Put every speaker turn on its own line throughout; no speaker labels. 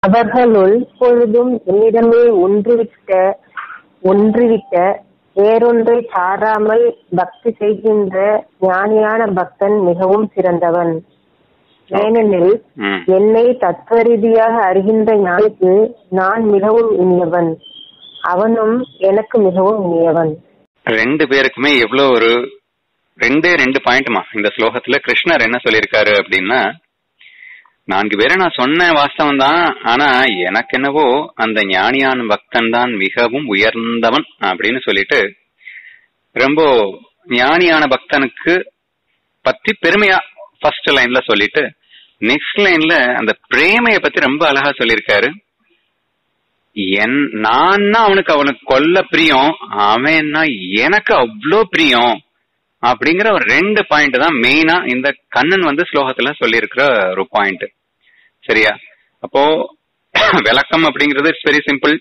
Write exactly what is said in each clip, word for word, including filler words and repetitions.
அவர்களுள் எப்பொழுதும் என்னிடமே ஒன்றுவிட்ட ஒன்றுவிட்ட வேறொன்றை சாராமல் பக்தி செய்கின்ற ஞானியான பக்தன் மிகவும் சிறந்தவன். ஏனெனில் என்னை தத்துவ ரீதியாக அறிகின்ற ஞானிக்கு நான் மிகவும் இனியவன், அவனும் எனக்கு மிகவும் இனியவன்.
ரெண்டு பேருக்குமே எவ்வளவு ஒரு ரெண்டே ரெண்டு பாயிண்ட்மா இந்த ஸ்லோகத்துல கிருஷ்ணர் என்ன சொல்லியிருக்காரு அப்படின்னா, நான்கு பேரை நான் சொன்ன வாஸ்தவம் தான், ஆனா எனக்கு என்னவோ அந்த ஞானியான பக்தன் தான் மிகவும் உயர்ந்தவன் அப்படின்னு சொல்லிட்டு ரொம்ப ஞானியான பக்தனுக்கு பத்தி பெருமையா ஃபர்ஸ்ட் லைன்ல சொல்லிட்டு நெக்ஸ்ட் லைன்ல அந்த பிரேமைய பத்தி ரொம்ப அழகா சொல்லியிருக்காரு. என் நான் அவனுக்கு அவனுக்கு கொல்ல பிரியம், அவன்னா எனக்கு அவ்வளோ பிரியம் அப்படிங்கிற ஒரு ரெண்டு பாயிண்ட் தான் மெயினா இந்த கண்ணன் வந்து ஸ்லோகத்துல சொல்லியிருக்கிற ஒரு பாயிண்ட். சரியா? அப்போ விளக்கம் அப்படிங்கிறது இட்ஸ் வெரி சிம்பிள்.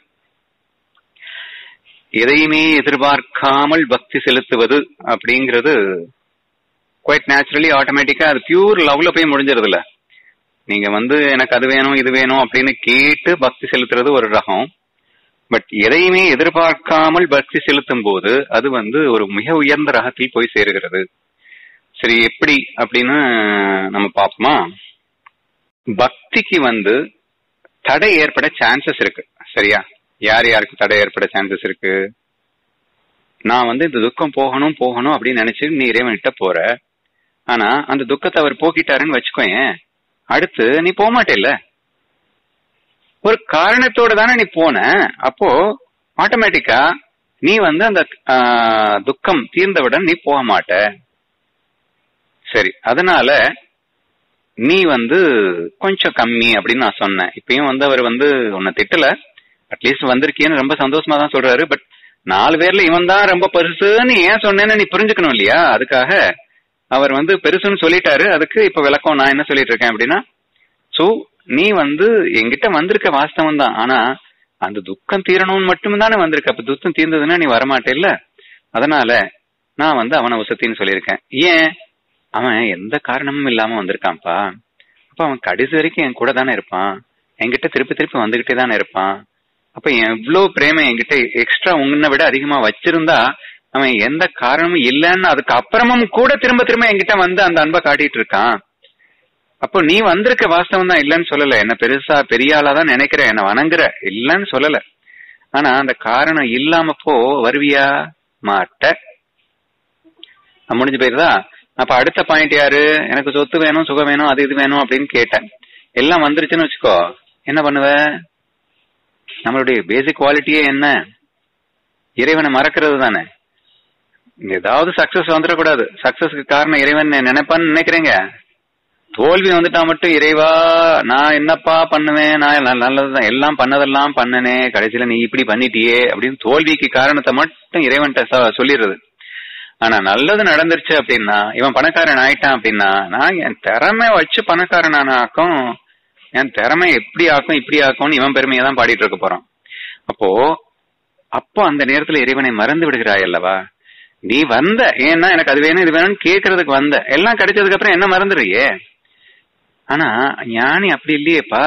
எதையுமே எதிர்பார்க்காமல் பக்தி செலுத்துவது அப்படிங்கிறது குவைட் நேச்சுரலி ஆட்டோமேட்டிக்கா அது பியூர் லவ்ல போய் முடிஞ்சிருதுல. நீங்க வந்து எனக்கு அது வேணும் இது வேணும் அப்படின்னு கேட்டு பக்தி செலுத்துறது ஒரு ரகம். பட் எதையுமே எதிர்பார்க்காமல் பக்தி செலுத்தும் போது அது வந்து ஒரு மிக உயர்ந்த ரகத்தில் போய் சேருகிறது. சரி, எப்படி அப்படின்னு நம்ம பார்ப்போமா? பக்திக்கு வந்து தடை ஏற்பட சான்சஸ் இருக்கு. சரியா? யார் யாருக்கு தடை ஏற்பட சான்சஸ் இருக்கு? நான் வந்து இந்த துக்கம் போகணும் போகணும் அப்படின்னு நினைச்சு நீ இறைவன்கிட்ட போற, ஆனா அந்த துக்கத்தை அவர் போக்கிட்டாருன்னு வச்சுக்கோயேன், அடுத்து நீ போக மாட்டேல்ல. ஒரு காரணத்தோட தானே நீ போன, அப்போ ஆட்டோமேட்டிக்கா நீ வந்து அந்த துக்கம் தீர்ந்தவுடன் நீ போக மாட்ட. சரி, அதனால நீ வந்து கொஞ்சம் கம்மி அப்படின்னு நான் சொன்னேன். இப்பயும் வந்து அவர் வந்து உன்னை திட்டல, அட்லீஸ்ட் வந்திருக்கேன்னு ரொம்ப சந்தோஷமா தான் சொல்றாரு. பட் நாலு பேர்ல இவன் தான் ரொம்ப பெருசுன்னு ஏன் சொன்னேன்னு நீ புரிஞ்சுக்கணும் இல்லையா? அதுக்காக அவர் வந்து பெருசுன்னு சொல்லிட்டாரு. அதுக்கு இப்ப விளக்கம் நான் என்ன சொல்லிட்டு இருக்கேன் அப்படின்னா, சோ நீ வந்து என்கிட்ட வந்திருக்க வாஸ்தவம் தான், ஆனா அந்த துக்கம் தீரணும்னு மட்டும் தானே வந்திருக்க. அப்ப துக்கம் தீர்ந்ததுன்னா நீ வரமாட்டேல்ல. அதனால நான் வந்து அவனை உசத்தின்னு சொல்லியிருக்கேன். ஏன்? அவன் எந்த காரணமும் இல்லாம வந்திருக்கான்ப்பா. அப்ப அவன் கடைசி வரைக்கும் என் கூட தானே இருப்பான், என்கிட்ட திருப்பி திருப்பி வந்துகிட்டே தானே இருப்பான். அப்ப எவ்வளவு பிரேம என்கிட்ட எக்ஸ்ட்ரா உன்னை விட அதிகமா வச்சிருந்தா அவன் எந்த காரணமும் இல்லைன்னு அதுக்கு அப்புறமும் கூட திரும்ப திரும்ப என்கிட்ட வந்து அந்த அன்பை காட்டிட்டு இருக்கான். அப்போ நீ வந்திருக்க வாஸ்தவம் தான், இல்லன்னு சொல்லல. என்ன பெருசா பெரிய ஆளாதான் நினைக்கிற, என்ன வணங்குற, இல்லன்னு சொல்லல. ஆனா அந்த காரணம் இல்லாம போ வருவியா? மாட்ட. முடிஞ்சு போயிருதா? அப்ப அடுத்த பாயிண்ட் யாரு? எனக்கு சொத்து வேணும், சுகம் வேணும், அது இது வேணும் அப்படின்னு கேட்டேன். எல்லாம் வந்துருச்சுன்னு வச்சுக்கோ, என்ன பண்ணுவ? நம்மளுடைய பேசிக் குவாலிட்டியே என்ன? இறைவனை மறக்கிறது தானே. ஏதாவது சக்சஸ் வந்துடக்கூடாது. சக்சஸ்க்கு காரணம் இறைவன் நினைப்பான்னு நினைக்கிறீங்க. தோல்வி வந்துட்டா மட்டும் இறைவா நான் என்னப்பா பண்ணுவேன், நான் நல்லதுதான் எல்லாம் பண்ணதெல்லாம் பண்ணனே, கடைசியில நீ இப்படி பண்ணிட்டியே அப்படின்னு தோல்விக்கு காரணத்தை மட்டும் இறைவன்கிட்ட சொல்லிடுறது. ஆனா நல்லது நடந்துருச்சு அப்படின்னா, இவன் பணக்காரன் ஆயிட்டான் அப்படின்னா, நான் என் திறமை வச்சு பணக்காரனான ஆக்கும், என் திறமை எப்படி ஆக்கும் இப்படி ஆக்கும்னு இவன் பெருமையை தான் பாடிட்டு இருக்க போறான். அப்போ அப்போ அந்த நேரத்துல இறைவனை மறந்து விடுகிறாய் அல்லவா? நீ வந்த ஏன்னா எனக்கு அது வேணும் இது வேணும்னு கேட்கறதுக்கு வந்த, எல்லாம் கிடைச்சதுக்கு அப்புறம் என்ன மறந்துடுறியே. ஆனா ஞானி அப்படி இல்லையேப்பா.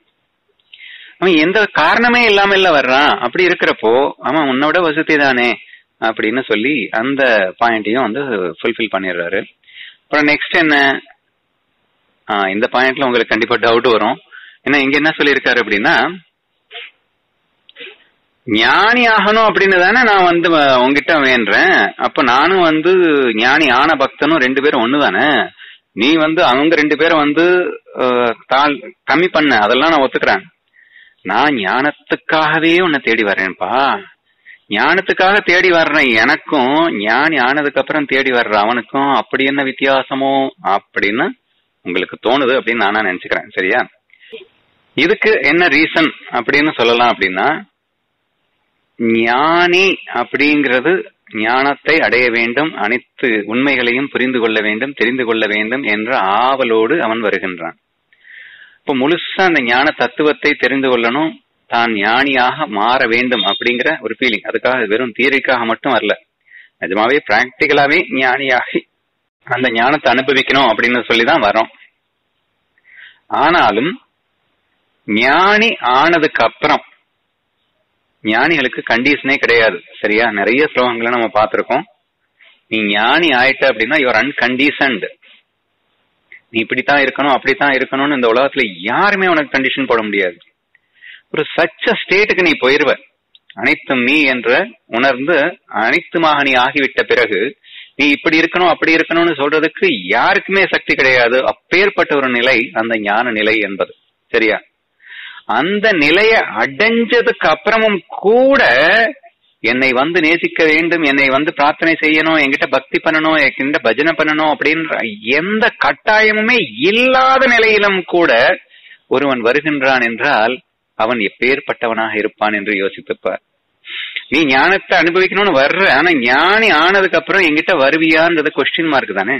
அவன் எந்த காரணமே இல்லாம இல்ல வர்றான். அப்படி இருக்கிறப்போ அவன் உன்னோட வசதி தானே அப்படின்னு சொல்லி அந்த பாயிண்டையும் வந்து ஃபுல்ஃபில் பண்ணிடுறாரு. அப்புறம் நெக்ஸ்ட் என்ன? ஆஹ் இந்த பாயிண்ட்ல உங்களுக்கு கண்டிப்பா டவுட் வரும். ஏன்னா இங்க என்ன சொல்லியிருக்காரு அப்படின்னா, ஞானி ஆகணும் அப்படின்னு தானே நான் வந்து உங்ககிட்ட வேண்டேன். அப்ப நானும் வந்து ஞானி ஆன பக்தனும் ரெண்டு பேரும் ஒண்ணு தானே. நீ வந்து அவங்க ரெண்டு பேரும் வந்து தாள் கம்மி பண்ண, அதெல்லாம் நான் ஒத்துக்கிறேன். நான் ஞானத்துக்காகவே உன்னை தேடி வர்றேன்ப்பா. ஞானத்துக்காக தேடி வர்றேன் எனக்கும், ஞானி ஆனதுக்கு அப்புறம் தேடி வர்ற அவனுக்கும் அப்படி என்ன வித்தியாசமோ அப்படின்னு உங்களுக்கு தோணுது அப்படின்னு நானா நினைச்சுக்கிறேன். சரியா? இதுக்கு என்ன ரீசன் அப்படின்னு சொல்லலாம் அப்படின்னா, ஞானி அப்படிங்கிறது ஞானத்தை அடைய வேண்டும், அனைத்து உண்மைகளையும் புரிந்து கொள்ள வேண்டும், தெரிந்து கொள்ள வேண்டும் என்ற ஆவலோடு அவன் வருகின்றான். இப்ப முழுசா அந்த ஞான தத்துவத்தை தெரிந்து கொள்ளணும், தான் ஞானியாக மாற வேண்டும் அப்படிங்கிற ஒரு ஃபீலிங். அதுக்காக வெறும் தியரிக்காக மட்டும் வரல, நிஜமாவே பிராக்டிகலாவே ஞானியாகி அந்த ஞானத்தை அனுபவிக்கணும் அப்படின்னு சொல்லிதான் வரோம். ஆனாலும் ஞானி ஆனதுக்கு அப்புறம் ஞானிகளுக்கு கண்டிஷனே கிடையாது. சரியா? நிறைய ஸ்லோகங்களை நம்ம பார்த்திருக்கோம். நீ ஞானி ஆயிட்ட அப்படின்னா யுவர் அன்கண்டிஷன்டு. நீ இப்படித்தான் இருக்கணும் அப்படித்தான் இருக்கணும்னு இந்த உலகத்துல யாருமே உனக்கு கண்டிஷன் போட முடியாது. ஒரு சச்ச ஸ்டேட்டுக்கு நீ போயிருவ. அனைத்தும் நீ என்ற உணர்ந்து அனைத்துமாக நீ ஆகிவிட்ட பிறகு நீ இப்படி இருக்கணும் அப்படி இருக்கணும்னு சொல்றதுக்கு யாருக்குமே சக்தி கிடையாது. அப்பேற்பட்ட ஒரு நிலை அந்த ஞான நிலை என்பது. சரியா? அந்த நிலைய அடைஞ்சதுக்கு அப்புறமும் கூட என்னை வந்து நேசிக்க வேண்டும், என்னை வந்து பிரார்த்தனை செய்யணும், என்கிட்ட பக்தி பண்ணணும், என்கிட்ட பஜனை பண்ணணும் அப்படின்ற எந்த கட்டாயமுமே இல்லாத நிலையிலும் கூட ஒருவன் வருகின்றான் என்றால் அவன் எப்பேற்பட்டவனாக இருப்பான் என்று யோசித்துப்பார். நீ ஞானத்தை அனுபவிக்கணும்னு வர்ற, ஆனா ஞானி ஆனதுக்கு அப்புறம் என்கிட்ட வருவியான்றது கொஸ்டின் மார்க் தானே.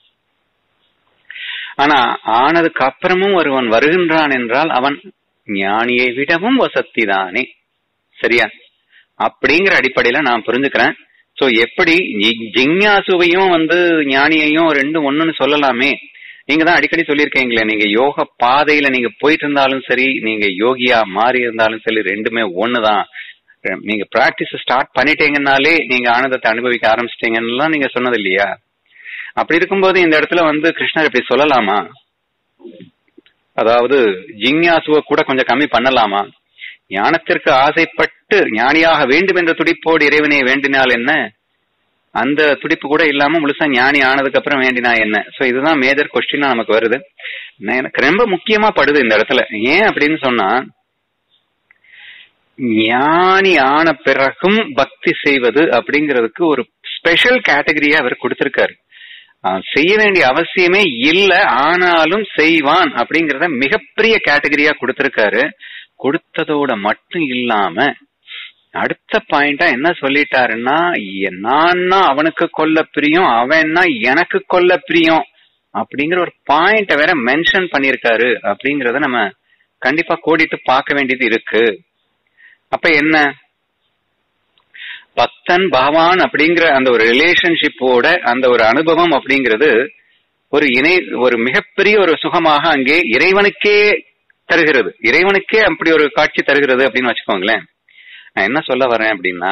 ஆனா ஆனதுக்கு அப்புறமும் ஒருவன் வருகின்றான் என்றால் அவன் ஞானியை விடவும் வசதி தானே. சரியா? அப்படிங்கிற அடிப்படையில நான் புரிஞ்சுக்கிறேன். சோ எப்படி ஜிஞ்ஞாசுவையும் வந்து ஞானியையும் ரெண்டும் ஒண்ணுன்னு சொல்லலாமே. நீங்க தான் அடிக்கடி சொல்லியிருக்கீங்களே, நீங்க யோக பாதையில நீங்க போயிட்டு இருந்தாலும் சரி, நீங்க யோகியா மாறி இருந்தாலும் சரி, ரெண்டுமே ஒண்ணுதான். நீங்க பிராக்டிஸ் ஸ்டார்ட் பண்ணிட்டீங்கன்னாலே நீங்க ஆனந்தத்தை அனுபவிக்க ஆரம்பிச்சிட்டீங்கன்னு நீங்க சொன்னது இல்லையா? அப்படி இருக்கும்போது இந்த இடத்துல வந்து கிருஷ்ணர் இப்படி சொல்லலாமா? அதாவது ஜிஞ்ஞாசுவை கூட கொஞ்சம் கம்மி பண்ணலாமா? ஞானத்திற்கு ஆசைப்பட்டு ஞானியாக வேண்டும் என்ற துடிப்போடு இறைவனை வேண்டினால் என்ன, அந்த துடிப்பு கூட இல்லாம முழுசா ஞானி ஆனதுக்கு அப்புறம் வேண்டினா என்ன? சோ இதுதான் மேஜர் கொஸ்டினா நமக்கு வருது. எனக்கு ரொம்ப முக்கியமா படுது இந்த இடத்துல. ஏன் அப்படின்னு சொன்னா, ஞானி ஆன பிறகும் பக்தி செய்வது அப்படிங்கிறதுக்கு ஒரு ஸ்பெஷல் கேட்டகரியா அவர் கொடுத்திருக்காரு. செய்ய வேண்டிய அவசியமே இல்ல, ஆனாலும் செய்வான் அப்படிங்கறத மிகப்பெரிய கேட்டகரியா கொடுத்திருக்காரு. கொடுத்ததோட மட்டும் இல்லாம அடுத்த பாயிண்டா என்ன சொல்லிட்டாருன்னா, நான்னா அவனுக்கு கொல்ல பிரியம், அவன்னா எனக்கு கொல்ல பிரியம் அப்படிங்கிற ஒரு பாயிண்ட வேற மென்ஷன் பண்ணிருக்காரு. அப்படிங்கறத நம்ம கண்டிப்பா கோடிட்டு பார்க்க வேண்டியது இருக்கு. அப்ப என்ன, பக்தன் பகவான் அப்படிங்கிற அந்த ஒரு ரிலேஷன்ஷிப்போட அந்த ஒரு அனுபவம் அப்படிங்கிறது ஒரு இணை ஒரு மிகப்பெரிய ஒரு சுகமாக அங்கே இறைவனுக்கே தருகிறது. இறைவனுக்கே அப்படி ஒரு காட்சி தருகிறது அப்படின்னு வச்சுக்கோங்களேன். நான் என்ன சொல்ல வரேன் அப்படின்னா,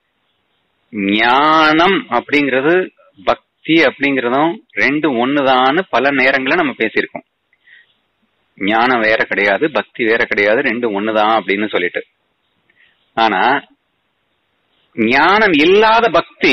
ஞானம் அப்படிங்கிறது பக்தி அப்படிங்கறதும் ரெண்டும் ஒண்ணுதான்னு பல நேரங்கள நம்ம பேசியிருக்கோம். ஞானம் வேற கிடையாது, பக்தி வேற கிடையாது, ரெண்டும் ஒண்ணுதான் அப்படின்னு சொல்லிட்டு. ஆனா ஞானம் இல்லாத பக்தி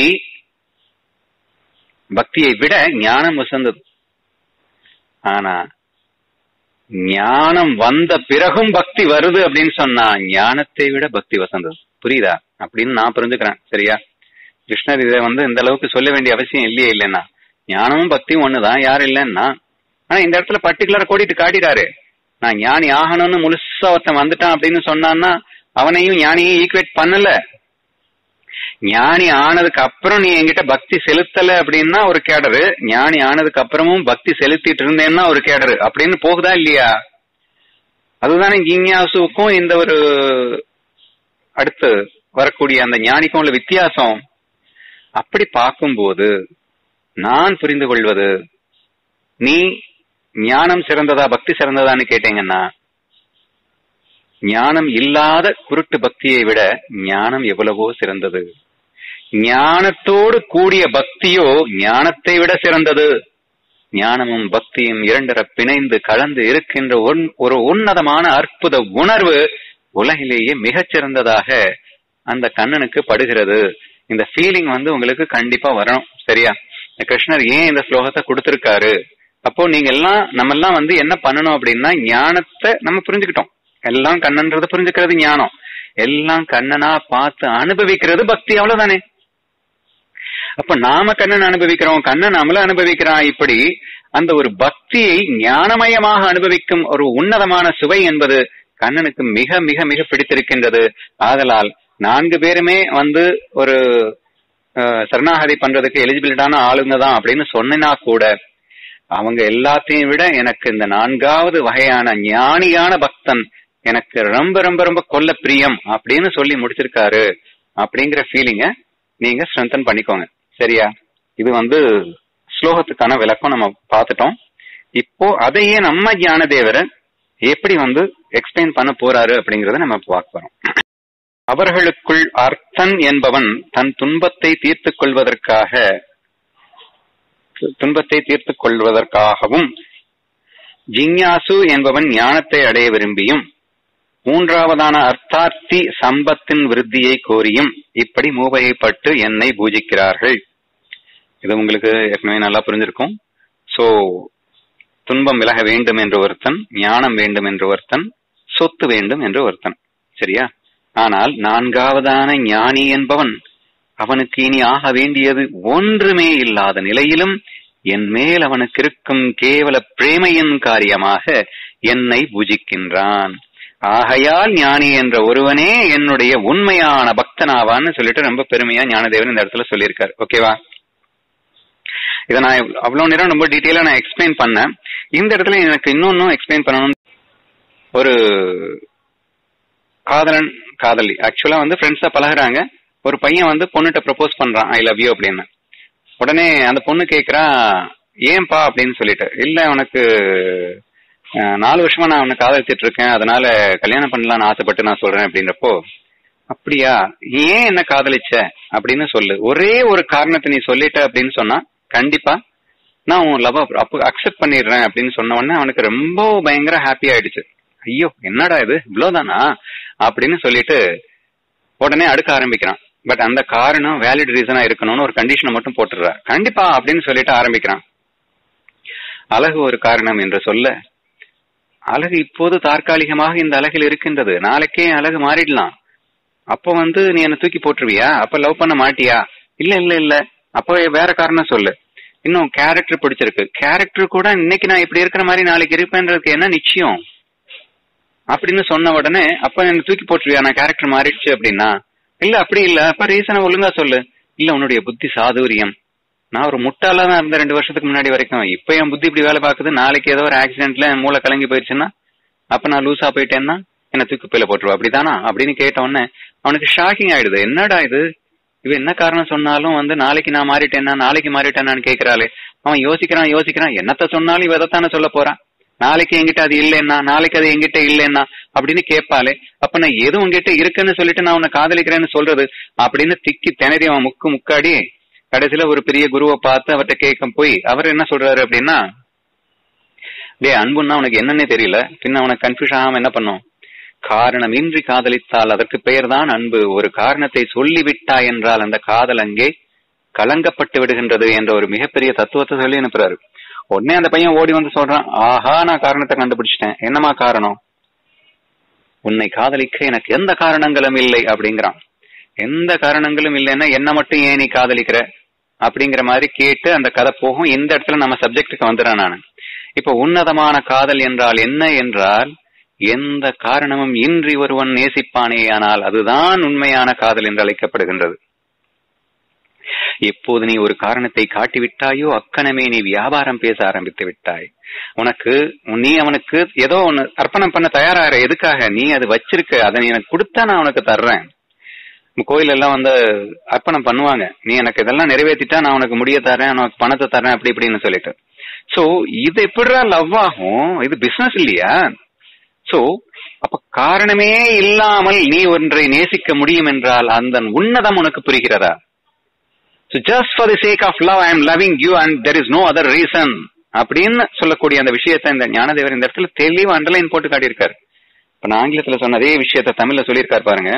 பக்தியை விட ஞானம் உசந்தது. ஆனா ஞானம் வந்த பிறகும் பக்தி வருது அப்படின்னு சொன்னா ஞானத்தை விட பக்தி வசந்தது. புரியுதா? அப்படின்னு நான் புரிஞ்சுக்கிறேன். சரியா? கிருஷ்ணர் இதை வந்து இந்த அளவுக்கு சொல்ல வேண்டிய அவசியம் இல்லையே. இல்லைன்னா ஞானமும் பக்தியும் ஒண்ணுதான், யாரும் இல்லைன்னா. ஆனா இந்த இடத்துல பர்டிகுலரா கோடிட்டு காட்டிட்டாரு. நான் ஞானி ஆகணும்னு முழுசா ஒருத்தன் வந்துட்டான் அப்படின்னு சொன்னான்னா அவனையும் ஞானியும் ஈக்குவேட் பண்ணல. ஞானி ஆனதுக்கு அப்புறம் நீ என்கிட்ட பக்தி செலுத்தல அப்படின்னா ஒரு கேடரு, ஞானி ஆனதுக்கு அப்புறமும் பக்தி செலுத்திட்டு இருந்தேன்னா ஒரு கேடரு அப்படின்னு போகுதா இல்லையா? அதுதானே ஜிஞ்ஞாசுக்கும் இந்த ஒரு அடுத்து வரக்கூடிய அந்த ஞானிக்கும் உள்ள வித்தியாசம். அப்படி பார்க்கும்போது நான் புரிந்து கொள்வது, நீ ஞானம் சிறந்ததா பக்தி சிறந்ததான்னு கேட்டீங்கன்னா, ஞானம் இல்லாத குருட்டு பக்தியை விட ஞானம் எவ்வளவோ சிறந்தது. ஞானத்தோடு கூடிய பக்தியோ ஞானத்தை விட சிறந்தது. ஞானமும் பக்தியும் இரண்டர பிணைந்து கலந்து இருக்கின்ற ஒரு உன்னதமான அற்புத உணர்வு உலகிலேயே மிகச்சிறந்ததாக அந்த கண்ணனுக்கு படுகிறது. இந்த ஃபீலிங் வந்து உங்களுக்கு கண்டிப்பா வரணும். சரியா? கிருஷ்ணர் ஏன் இந்த ஸ்லோகத்தை கொடுத்திருக்காரு? அப்போ நீங்க எல்லாம் நம்ம எல்லாம் வந்து என்ன பண்ணணும் அப்படின்னா, ஞானத்தை நம்ம புரிஞ்சுக்கிட்டோம். எல்லாம் கண்ணன்றத புரிஞ்சுக்கிறது ஞானம், எல்லாம் கண்ணனா பார்த்து அனுபவிக்கிறது பக்தி. அவ்வளவுதானே? அப்ப நாம கண்ணன் அனுபவிக்கிறோம், கண்ணன் நம்மள அனுபவிக்கிறான். இப்படி அந்த ஒரு பக்தியை ஞானமயமாக அனுபவிக்கும் ஒரு உன்னதமான சுவை என்பது கண்ணனுக்கு மிக மிக மிக பிடித்திருக்கின்றது. ஆதலால் நான்கு பேருமே வந்து ஒரு சரணாகதி பண்றதுக்கு எலிஜிபிலிட்டான ஆளுங்க தான் அப்படின்னு சொன்னா கூட, அவங்க எல்லாத்தையும் விட எனக்கு இந்த நான்காவது வகையான ஞானியான பக்தன் எனக்கு ரொம்ப ரொம்ப ரொம்ப கொல்ல பிரியம் அப்படின்னு சொல்லி முடிச்சிருக்காரு. அப்படிங்கிற ஃபீலிங்க நீங்க ஸ்ட்ரென்தன் பண்ணிக்கோங்க. சரியா? இது வந்து ஸ்லோகத்துக்கான விளக்கம் நம்ம பார்த்துட்டோம். இப்போ அதையே நம்ம ஞானதேவரை எப்படி வந்து எக்ஸ்பிளைன் பண்ண போறாரு அப்படிங்கறத நம்ம பார்க்க போறோம். அவர்களுக்குள் அர்த்தன் என்பவன் தன் துன்பத்தை தீர்த்துக் கொள்வதற்காக துன்பத்தை தீர்த்துக் கொள்வதற்காகவும், ஜிஞ்ஞாசு என்பவன் ஞானத்தை அடைய விரும்பியும், மூன்றாவதான அர்த்தார்த்தி சம்பத்தின் விருத்தியை கோரியும் இப்படி மூவகைப்பட்டு என்னை பூஜிக்கிறார்கள். இது உங்களுக்கு ஏற்கனவே நல்லா புரிஞ்சிருக்கும். சோ துன்பம் விலக வேண்டும் என்று ஒருத்தன், ஞானம் வேண்டும் என்று ஒருத்தன், சொத்து வேண்டும் என்று ஒருத்தன். சரியா? ஆனால் நான்காவதான ஞானி என்பவன் அவனுக்கு இனி ஆக வேண்டியது ஒன்றுமே இல்லாத நிலையிலும் என் மேல் அவனுக்கு இருக்கும் கேவல பிரேமையின் காரியமாக என்னை பூஜிக்கின்றான். ஆகையால் ஞானி என்ற ஒருவனே என்னுடைய உண்மையான பக்தனாவான்னு சொல்லிட்டு ரொம்ப பெருமையா ஞானதேவன் இந்த இடத்துல சொல்லியிருக்காரு. ஓகேவா? இதை நான் அவ்வளவு நேரம் ரொம்ப டீட்டெயிலா நான் எக்ஸ்பிளைன் பண்ணேன். இந்த இடத்துல எனக்கு இன்னொன்னும் எக்ஸ்பிளைன் பண்ணணும். ஒரு காதலன் காதலி ஆக்சுவலா வந்து ஃப்ரெண்ட்ஸா பழகுறாங்க. ஒரு பையன் வந்து பொண்ணுகிட்ட ப்ரப்போஸ் பண்றான், ஐ லவ் யூ அப்படின்னு. உடனே அந்த பொண்ணு கேக்குறா, ஏன்பா அப்படின்னு சொல்லிட்டு. இல்ல, உனக்கு நாலு வருஷமா நான் உன்னை காதலிச்சிட்டு இருக்கேன், அதனால கல்யாணம் பண்ணலாம்னு ஆசைப்பட்டு நான் சொல்றேன் அப்படின்றப்போ, அப்படியா, ஏன் என்ன காதலிச்ச அப்படின்னு சொல்லு, ஒரே ஒரு காரணத்தை நீ சொல்லிட்ட அப்படின்னு சொன்னா கண்டிப்பா நான் உன் லவ் அக்செப்ட் பண்ணிடுறேன் அப்படின்னு சொன்ன உடனே அவனுக்கு ரொம்ப பயங்கர ஹாப்பி ஆயிடுச்சு. ஐயோ என்னடா இது இவ்வளவுதானா அப்படின்னு சொல்லிட்டு உடனே அடுக்க ஆரம்பிக்கிறான். பட் அந்த காரணம் வேலிட் ரீசனா இருக்கணும்னு ஒரு கண்டிஷனை மட்டும் போட்டுடுறா. கண்டிப்பா அப்படின்னு சொல்லிட்டு ஆரம்பிக்கிறான். அழகு ஒரு காரணம் என்று சொல்ல, அழகு இப்போது தற்காலிகமாக இந்த அழகில் இருக்கின்றது, நாளைக்கே அழகு மாறிடலாம். அப்போ வந்து நீ என்ன தூக்கி போட்டுருவியா? அப்ப லவ் பண்ண மாட்டியா? இல்ல இல்ல இல்ல, அப்போ வேற காரணம் சொல்லு. இன்னும் கேரக்டர் பிடிச்சிருக்கு, கேரக்டர் கூட இன்னைக்கு நான் இப்படி இருக்கிற மாதிரி நாளைக்கு இருப்பேன்றதுக்கு என்ன நிச்சயம் அப்படின்னு சொன்ன உடனே, அப்ப என்ன தூக்கி போட்டுருவியா நான் கேரக்டர் மாறிடுச்சு அப்படின்னா? இல்ல அப்படி இல்ல, அப்ப ரீசனை ஒழுங்கா சொல்லு. இல்ல உன்னுடைய புத்தி சாதுரியம், நான் ஒரு முட்டாளா தான் இருந்தேன் ரெண்டு வருஷத்துக்கு முன்னாடி வரைக்கும், இப்ப என் புத்தி இப்படி வேலை பார்க்குது, நாளைக்கு ஏதோ ஒரு ஆக்சிடென்ட்ல மூளை கலங்கி போயிடுச்சுன்னா அப்ப நான் லூசா போயிட்டேன்னா என்ன தூக்கி பையில போட்டுருவா, அப்படிதானா அப்படின்னு கேட்ட உடனே அவனுக்கு ஷாக்கிங் ஆயிடுது. என்னடா இது, இவ என்ன காரணம் சொன்னாலும் வந்து நாளைக்கு நான் மாறிட்டேன்னா நாளைக்கு மாறிட்டேன்னான்னு கேட்கிறாளே. அவன் யோசிக்கிறான் யோசிக்கிறான் என்னத்த சொன்னாலும் இவ எதைத்தானே சொல்ல போறான், நாளைக்கு என்கிட்ட அது இல்லைன்னா நாளைக்கு அது என்கிட்ட இல்லைன்னா அப்படின்னு கேட்பாளே. அப்ப நான் எது உங்ககிட்ட இருக்குன்னு சொல்லிட்டு நான் உன்னை காதலிக்கிறேன்னு சொல்றது அப்படின்னு திக்கி திணறி அவன் முக்கு முக்காடி கடைசியில ஒரு பெரிய குருவை பார்த்து அவர்கிட்ட கேட்க போய் அவர் என்ன சொல்றாரு அப்படின்னா, டே அன்புன்னா உனக்கு என்னன்னே தெரியல, பின்ன அவனுக்கு கன்ஃபியூஷன் ஆகாம என்ன பண்ணும், காரணம் இன்றி காதலித்தால் அதற்கு பெயர் தான் அன்பு, ஒரு காரணத்தை சொல்லிவிட்டா என்றால் அந்த காதல் அங்கே கலங்கப்பட்டு விடுகின்றது என்ற ஒரு மிகப்பெரிய தத்துவத்தை சொல்லி அனுப்புறாரு. உடனே அந்த பையன் ஓடி வந்து சொல்றான், ஆஹா நான் காரணத்தை கண்டுபிடிச்சிட்டேன். என்னமா காரணம்? உன்னை காதலிக்க எனக்கு எந்த காரணங்களும் இல்லை அப்படிங்கிறான். எந்த காரணங்களும் இல்லைன்னா என்ன மட்டும் ஏன் நீ காதலிக்கிற அப்படிங்கிற மாதிரி கேட்டு அந்த கதை போகும். இந்த இடத்துல நம்ம சப்ஜெக்டுக்கு வந்துடுறேன் நான். இப்ப உன்னதமான காதல் என்றால் என்ன என்றால், எந்த காரணமும் இன்றி ஒருவன் நேசிப்பானே ஆனால் அதுதான் உண்மையான காதல் என்று அழைக்கப்படுகின்றது. எப்போது நீ ஒரு காரணத்தை காட்டிவிட்டாயோ அக்கணமே நீ வியாபாரம் பேச ஆரம்பித்து விட்டாய். உனக்கு நீ அவனுக்கு ஏதோ ஒன்னு அர்ப்பணம் பண்ண தயாராகிற, எதுக்காக நீ அது வச்சிருக்க, அதை நீ எனக்கு கொடுத்தா நான் உனக்கு தர்றேன். கோயில் எல்லாம் வந்து அர்ப்பணம் பண்ணுவாங்க, நீ எனக்கு இதெல்லாம் நிறைவேற்றிட்டா நான் உனக்கு முடிய தரேன், உனக்கு பணத்தை தரேன் அப்படி இப்படின்னு சொல்லிட்டு. சோ இது எப்படிடா லவ் ஆகும், இது பிசினஸ் இல்லையா? சோ அப்ப காரணமே இல்லாமல் நீ ஒன்றை நேசிக்க முடியும் என்றால் அந்த உன்னதம் உனக்கு புரிகிறதா? So just for the sake of love I am loving you and there is no other reason அப்படின்னு சொல்லக்கூடிய அந்த விஷயத்தை இந்த ஞானதேவர் இந்த இடத்துல தெளிவா அண்டர்லைன் போட்டு காட்டியிருக்காரு. இப்ப நான் ஆங்கிலத்துல சொன்ன அதே விஷயத்த தமிழ்ல சொல்லியிருக்காரு பாருங்க.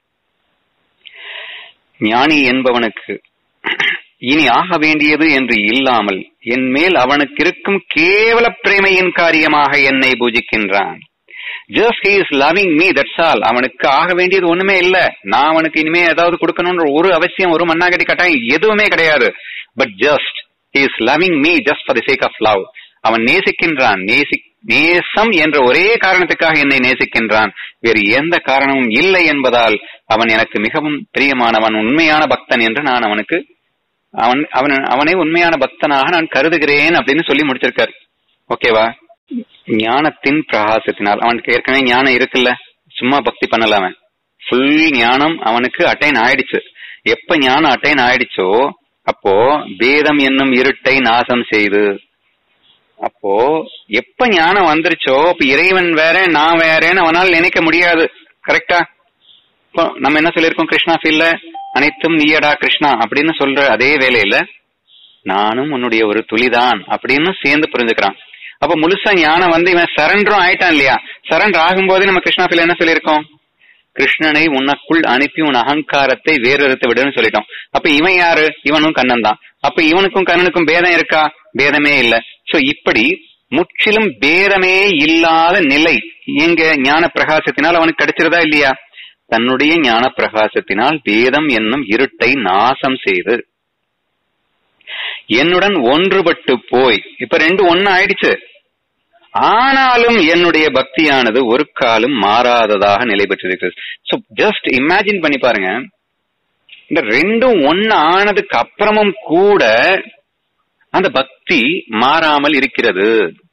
ஞானி என்பவனுக்கு இனி ஆக வேண்டியது என்று இல்லாமல் என் மேல் அவனுக்கு இருக்கும் கேவல பிரேமையின் காரியமாக என்னை பூஜிக்கின்றான். Just he is loving me, that's all. அவனுக்கு ஆக வேண்டியது ஒண்ணுமே இல்ல, நான் அவனுக்கு இனிமே ஏதாவது கொடுக்கணும்ன்ற ஒரு அவசியம் ஒரு மண்ணாகட்டி கட்டாயம் எதுவுமே கிடையாது. But just he is loving me just for the sake of love. அவன் நேசிக்கின்றான், நேசி நேசம் என்ற ஒரே காரணத்துக்காக என்னை நேசிக்கின்றான், வேறு எந்த காரணமும் இல்லை என்பதால் அவன் எனக்கு மிகவும் பிரியமானவன், உண்மையான பக்தன் என்று நான் அவனுக்கு அவன் அவன் அவனை உண்மையான பக்தனாக நான் கருதுகிறேன் அப்படின்னு சொல்லி முடிச்சிருக்காரு. ஓகேவா? ஞானத்தின் பிரகாசத்தினால் அவனுக்கு ஏற்கனவே ஞானம் இருக்குல்ல, சும்மா பக்தி பண்ணல, அவன் ஃபுல் ஞானம் அவனுக்கு அட்டைன் ஆயிடுச்சு. எப்ப ஞானம் அட்டைன் ஆயிடுச்சோ அப்போ பேதம் என்னும் இருட்டை நாசம் செய்து அப்போ எப்ப ஞானம் வந்துருச்சோ அப்ப இறைவன் வேற நான் வேறேன்னு அவனால் நினைக்க முடியாது. கரெக்டா? இப்போ நம்ம என்ன சொல்லியிருக்கோம் கிருஷ்ணா ஃபீல்ல, அனைத்தும் நீயடா கிருஷ்ணா அப்படின்னு சொல்ற அதே வேலையில நானும் உன்னுடைய ஒரு துளிதான் அப்படின்னு சேர்ந்து புரிஞ்சுக்கிறான். அப்ப முழுசா ஞானம் வந்து இவன் சரண்டரும் ஆயிட்டான் இல்லையா? சரண்டர் ஆகும்போதே நம்ம கிருஷ்ணா ஃபீல்ல என்ன சொல்லியிருக்கோம்? கிருஷ்ணனை உனக்குள் அனுப்பி உன் அகங்காரத்தை வேறறுத்து விடுன்னு சொல்லிட்டோம். அப்ப இவன் யாரு? இவனும் கண்ணன் தான். அப்ப இவனுக்கும் கண்ணனுக்கும் பேதம் இருக்கா? பேதமே இல்ல. சோ இப்படி முற்றிலும் பேதமே இல்லாத நிலை எங்க ஞான பிரகாசத்தினால் அவனுக்கு கிடைச்சிருதா இல்லையா? தன்னுடைய ஞான பிரகாசத்தினால் வேதம் என்னும் இருட்டை நாசம் செய்து என்னுடன் ஒன்றுபட்டு போய் இப்ப ரெண்டு ஒன்னு ஆயிடுச்சு. ஆனாலும் என்னுடைய பக்தியானது ஒரு காலம் மாறாததாக நிலை பெற்றிருக்கிறது. சோ ஜஸ்ட் இமேஜின் பண்ணி பாருங்க, இந்த ரெண்டும் ஒன்னு ஆனதுக்கு அப்புறமும் கூட அந்த பக்தி மாறாமல் இருக்கிறது.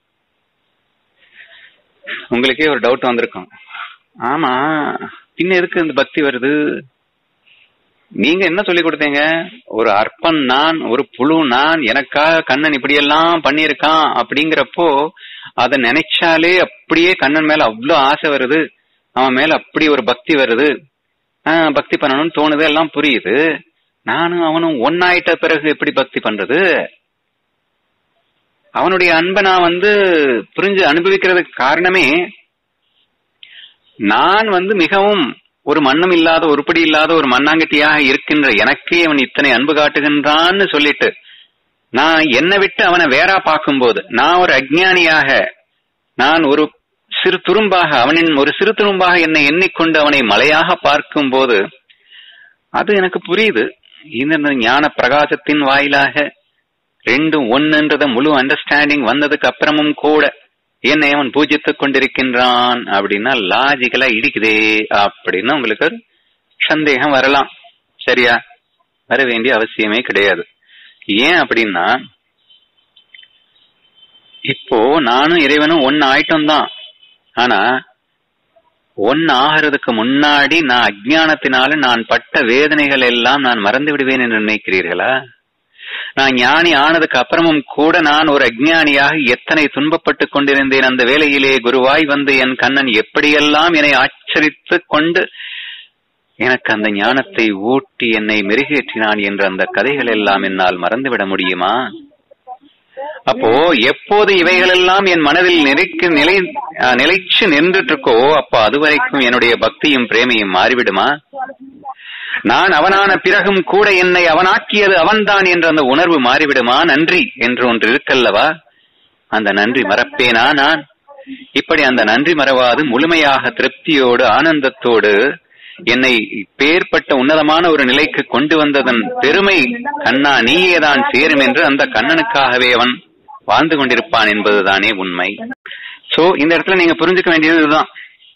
உங்களுக்கே ஒரு டவுட் வந்திருக்கும், ஆமா பின்ன எதுக்கு இந்த பக்தி வருது? நீங்க என்ன சொல்லி கொடுத்தீங்க? ஒரு அற்பன் நான், ஒரு புழு நான், எனக்காக கண்ணன் இப்படியெல்லாம் பண்ணியிருக்கான் அப்படிங்கிறப்போ அதை நினைச்சாலே அப்படியே கண்ணன் மேல அவ்வளவு ஆசை வருது, அவன் மேல அப்படி ஒரு பக்தி வருது, ஆஹ் பக்தி பண்ணணும்னு தோணுது, எல்லாம் புரியுது. நானும் அவனும் ஒன்னாயிட்ட பிறகு எப்படி பக்தி பண்றது? அவனுடைய அன்பை நான் வந்து புரிஞ்சு அனுபவிக்கிறதுக்கு காரணமே நான் வந்து மிகவும் ஒரு மண்ணும் இல்லாத உருப்படி இல்லாத ஒரு மண்ணாங்கட்டியாக இருக்கின்ற எனக்கே அவன் இத்தனை அன்பு காட்டுகின்றான்னு சொல்லிட்டு நான் என்னை விட்டு அவனை வேறா பார்க்கும்போது, நான் ஒரு அஜ்ஞானியாக, நான் ஒரு சிறு துரும்பாக, அவனின் ஒரு சிறு துரும்பாக என்னை எண்ணிக்கொண்டு அவனை மலையாக பார்க்கும் போது அது எனக்கு புரியுது. இந்த ஞான பிரகாசத்தின் வாயிலாக ரெண்டும் ஒன்னுன்றத முழு அண்டர்ஸ்டாண்டிங் வந்ததுக்கு அப்புறமும் கூட என்னை அவன் பூஜித்துக் கொண்டிருக்கின்றான் அப்படின்னா லாஜிக்கலா இடிக்குதே அப்படின்னு உங்களுக்கு ஒரு சந்தேகம் வரலாம். சரியா? வர வேண்டிய அவசியமே கிடையாது. ஏன் அப்படின்னா இப்போ நானும் இறைவனும் ஒன்னு ஆயிட்டம் தான். ஆனா ஒன்னு ஆகிறதுக்கு முன்னாடி நான் அஜ்ஞானத்தினால நான் பட்ட வேதனைகள் எல்லாம் நான் மறந்து விடுவேன் என்று நினைக்கிறீர்களா? நான் ஞானி ஆனதுக்கு அப்புறமும் கூட நான் ஒரு அஜ்ஞானியாக எத்தனை துன்பப்பட்டு கொண்டிருந்தேன். அந்த வேளையிலே குருவாய் வந்து என் கண்ணன் எப்படியெல்லாம் என்னை ஆச்சரித்து கொண்டு எனக்கு அந்த ஞானத்தை ஊட்டி என்னை மெருகேற்றினான் என்ற அந்த கதைகள் எல்லாம் என்னால் மறந்துவிட முடியுமா? அப்போ எப்போது இவைகள் எல்லாம் என் மனதில் நிலைக்கு நிலை நிலைச்சு நின்றுட்டு இருக்கோ அப்போ அதுவரைக்கும் என்னுடைய பக்தியும் பிரேமையும் மாறிவிடுமா? நான் அவனான பிறகும் கூட என்னை அவனாக்கியது அவன்தான் என்ற அந்த உணர்வு மாறிவிடுமா? நன்றி என்று ஒன்று இருக்கல்லவா, அந்த நன்றி மறப்பேனா நான்? இப்படி அந்த நன்றி மறவாது முழுமையாக திருப்தியோடு ஆனந்தத்தோடு என்னை பேர்பட்ட உன்னதமான ஒரு நிலைக்கு கொண்டு வந்ததன் பெருமை கண்ணா நீயேதான் சேரும் என்று அந்த கண்ணனுக்காகவே அவன் வாழ்ந்து கொண்டிருப்பான் என்பதுதானே உண்மை. சோ இந்த இடத்துல நீங்க புரிஞ்சுக்க வேண்டியது இதுதான்.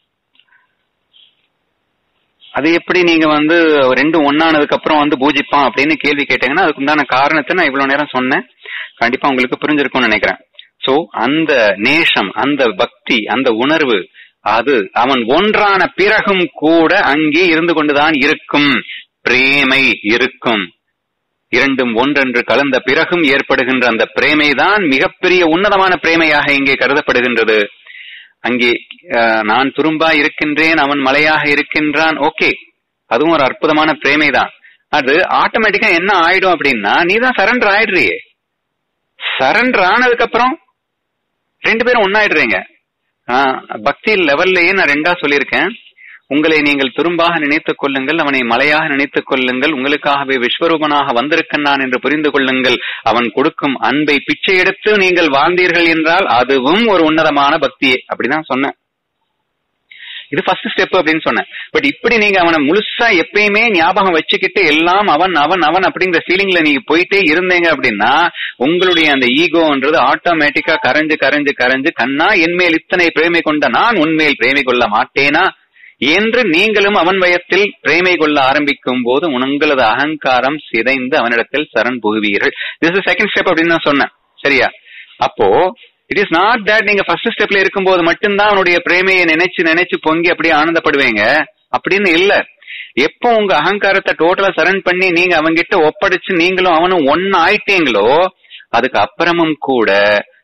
அது எப்படி நீங்க வந்து ரெண்டும் ஒன்னானதுக்கு அப்புறம் வந்து பூஜிப்பான் அப்படின்னு கேள்வி கேட்டீங்கன்னா அதுக்கு உண்டான காரணத்தை நான் இவ்வளவு நேரம் சொன்னேன். கண்டிப்பா உங்களுக்கு புரிஞ்சிருக்கும்னு நினைக்கிறேன். சோ அந்த நேசம், அந்த பக்தி, அந்த உணர்வு அது அவன் ஒன்றான பிறகும் கூட அங்கே இருந்து கொண்டுதான் இருக்கும். பிரேமை இருக்கும். இரண்டும் ஒன்றென்று கலந்த பிறகும் ஏற்படுகின்ற அந்த பிரேமை தான் மிகப்பெரிய உன்னதமான பிரேமையாக இங்கே கருதப்படுகின்றது. அங்கே நான் துரும்பா இருக்கின்றேன், அவன் மலையாக இருக்கின்றான். ஓகே, அதுவும் ஒரு அற்புதமான பிரேமை தான். அது ஆட்டோமேட்டிக்கா என்ன ஆயிடும் அப்படின்னா நீதான் சரண்டர் ஆயிடுறியே. சரண்டர் ஆனதுக்கு அப்புறம் ரெண்டு பேரும் ஒன்னாயிடுறீங்க. ஆஹ் பக்தி லெவல்லையே நான் ரெண்டா சொல்லியிருக்கேன். உங்களை நீங்கள் துரும்பாக நினைத்துக் கொள்ளுங்கள், அவனை மலையாக நினைத்துக் கொள்ளுங்கள், உங்களுக்காகவே விஸ்வரூபனாக வந்திருக்கின்றான் என்று புரிந்து கொள்ளுங்கள். அவன் கொடுக்கும் அன்பை பிச்சை எடுத்து நீங்கள் வாழ்ந்தீர்கள் என்றால் அதுவும் ஒரு உன்னதமான பக்தியே. அப்படிதான் சொன்னேன். இது ஃபர்ஸ்ட் ஸ்டெப் அப்படின்னு சொன்னேன். பட் இப்படி நீங்க அவனை முழுசா எப்பயுமே ஞாபகம் வச்சுக்கிட்டு எல்லாம் அவன் அவன் அவன் அப்படிங்கிற ஃபீலிங்ல நீங்க போயிட்டே இருந்தீங்க அப்படின்னா உங்களுடைய அந்த ஈகோன்றது ஆட்டோமேட்டிக்கா கரைஞ்சு கரைஞ்சு கரைஞ்சு கண்ணா என்மேல் இத்தனை பிரேமை கொண்ட நான் உன்மேல் பிரேமை கொள்ள மாட்டேனா என்று நீங்களும் அவன் வயத்தில் பிரேமை கொள்ள ஆரம்பிக்கும் போது உங்களது அகங்காரம் சிதைந்து அவனிடத்தில் சரண் புகுவீர்கள். திஸ் இஸ் செகண்ட் ஸ்டெப் அப்படின்னு நான் சொன்னேன். சரியா? அப்போ இட் இஸ் நாட் தட் நீங்க ஃபர்ஸ்ட் ஸ்டெப்ல இருக்கும்போது மட்டும்தான் அவனுடைய பிரேமையை நினைச்சு நினைச்சு பொங்கி அப்படியே ஆனந்தப்படுவீங்க அப்படின்னு இல்ல. எப்போ உங்க அகங்காரத்தை டோட்டலா சரண் பண்ணி நீங்க அவங்கிட்ட ஒப்படைச்சு நீங்களும் அவனும் ஒன்னு ஆயிட்டீங்களோ அதுக்கு அப்புறமும் கூட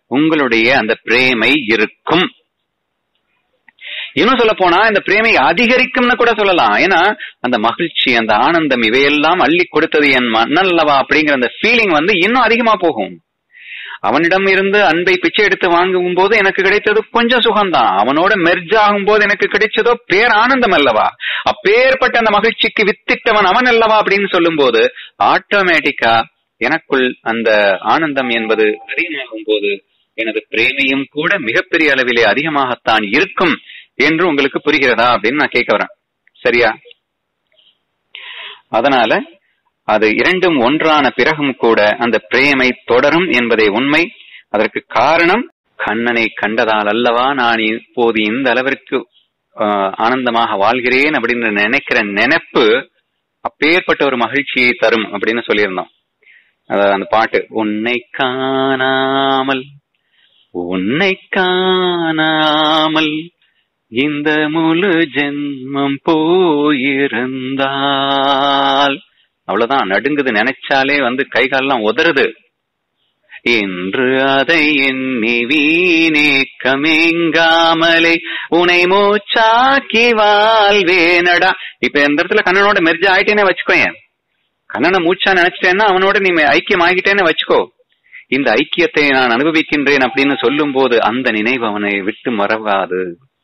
உங்களுடைய அந்த பிரேமை இருக்கும். இன்னும் சொல்ல போனா இந்த பிரேமை அதிகரிக்கும்னு கூட சொல்லலாம். ஏன்னா அந்த மகிழ்ச்சி, அந்த ஆனந்தம், இவையெல்லாம் அள்ளி கொடுத்தது என் மன்னல்லவா அப்படிங்கிற அந்த ஃபீலிங் வந்து இன்னும் அதிகமா போகும். அவனிடம் இருந்து அன்பை பிச்சை எடுத்து வாங்கும் போது எனக்கு கிடைத்தது கொஞ்சம் சுகம்தான். அவனோட மெர்ஜ் ஆகும் போது எனக்கு கிடைச்சதோ பேர் ஆனந்தம் அல்லவா. அப்பேற்பட்ட அந்த மகிழ்ச்சிக்கு வித்திட்டவன் அவன் அல்லவா அப்படின்னு சொல்லும் போது ஆட்டோமேட்டிக்கா எனக்குள் அந்த ஆனந்தம் என்பது அதிகமாகும் போது எனது பிரேமையும் கூட மிகப்பெரிய அளவிலே அதிகமாகத்தான் இருக்கும் என்று உங்களுக்கு புரிகிறதா அப்படின்னு நான் கேட்க வரேன். சரியா? அதனால அது இரண்டும் ஒன்றான பிறகும் கூட அந்த பிரேமை தொடரும் என்பதே உண்மை. அதற்கு காரணம் கண்ணனை கண்டதால் அல்லவா நான் இப்போது இந்த அளவிற்கு ஆனந்தமாக வாழ்கிறேன் அப்படின்னு நினைக்கிற நினைப்பு அப்பேற்பட்ட ஒரு மகிழ்ச்சியை தரும் அப்படின்னு சொல்லியிருந்தோம். அதாவது அந்த பாட்டு, உன்னை காணாமல் உன்னை காணாமல் இந்த முழு ஜென்மம் போயிருந்தால், அவ்வளவுதான். நடுங்குது, நினைச்சாலே வந்து கை காலெல்லாம் உதறுது. என்று அதை எண்ணி வீணேக்கமேங்காமலே உனை மூச்சாக்கி வாழ்வேனடா. இப்ப இந்த இடத்துல கண்ணனோட மெர்ஜ் ஆயிட்டேனே வச்சுக்கோயேன். கண்ணனை மூச்சா நினைச்சிட்டேன்னா அவனோட நீ ஐக்கியம் ஆகிட்டேன்னு வச்சுக்கோ. இந்த ஐக்கியத்தை நான் அனுபவிக்கின்றேன் அப்படின்னு சொல்லும் போது அந்த நினைவு அவனை விட்டு மறவாது.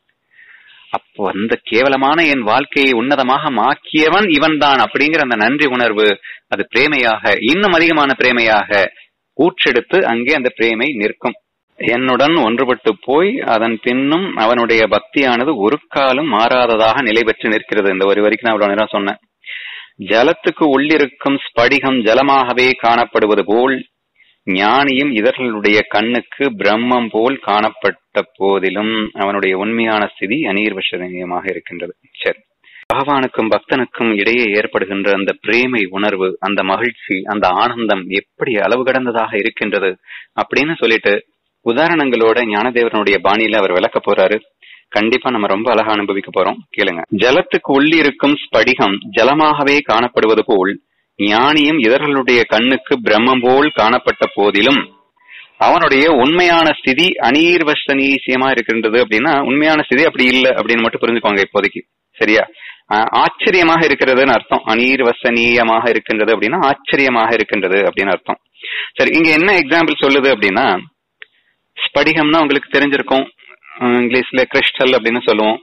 அப்போ அந்த கேவலமான என் வாழ்க்கையை உன்னதமாக மாக்கியவன் இவன் தான் அப்படிங்கிற அந்த நன்றி உணர்வு அது பிரேமையாக, இன்னும் அதிகமான பிரேமையாக ஊற்றெடுத்து அங்கே அந்த பிரேமை நிற்கும். என்னுடன் ஒன்றுபட்டு போய் அதன் பின்னும் அவனுடைய பக்தியானது ஒரு காலம் மாறாததாக நிலை பெற்று நிற்கிறது. இந்த ஒரு வரைக்கும் நான் அவ்வளவு நேரம் சொன்னேன். ஜலத்துக்கு உள்ளிருக்கும் ஸ்படிகம் ஜலமாகவே காணப்படுவது போல் ஞானியும் இதர்களுடைய கண்ணுக்கு பிரம்மம் போல் காணப்பட்ட போதிலும் அவனுடைய உண்மையான ஸ்திதி அநீர்வசனீயமாக இருக்கின்றது. சரி, பகவானுக்கும் பக்தனுக்கும் இடையே ஏற்படுகின்ற அந்த பிரேமை உணர்வு, அந்த மகிழ்ச்சி, அந்த ஆனந்தம் எப்படி அளவு கடந்ததாக இருக்கின்றது அப்படின்னு சொல்லிட்டு உதாரணங்களோட ஞானதேவனுடைய பாணியில அவர் விளக்க போறாரு. கண்டிப்பா நம்ம ரொம்ப அழகா அனுபவிக்க போறோம். கேளுங்க. ஜலத்துக்கு உள்ளிருக்கும் ஸ்படிகம் ஜலமாகவே காணப்படுவது போல் ஞானியும் இதர்களுடைய கண்ணுக்கு பிரம்மம் போல் காணப்பட்ட போதிலும் அவனுடைய உண்மையான ஸ்திதி அநீர்வசனீயமா இருக்கின்றது. அப்படின்னா உண்மையான ஸ்திதி அப்படி இல்லை அப்படின்னு மட்டும் புரிஞ்சுக்கோங்க இப்போதைக்கு. சரியா? ஆச்சரியமாக இருக்கிறதுன்னு அர்த்தம். அநீர்வசனீயமாக இருக்கின்றது அப்படின்னா ஆச்சரியமாக இருக்கின்றது அப்படின்னு அர்த்தம். சரி, இங்க என்ன எக்ஸாம்பிள் சொல்லுது அப்படின்னா, ஸ்படிகம்னா உங்களுக்கு தெரிஞ்சிருக்கும், இங்கிலீஷ்ல கிறிஸ்டல் அப்படின்னு சொல்லுவோம்.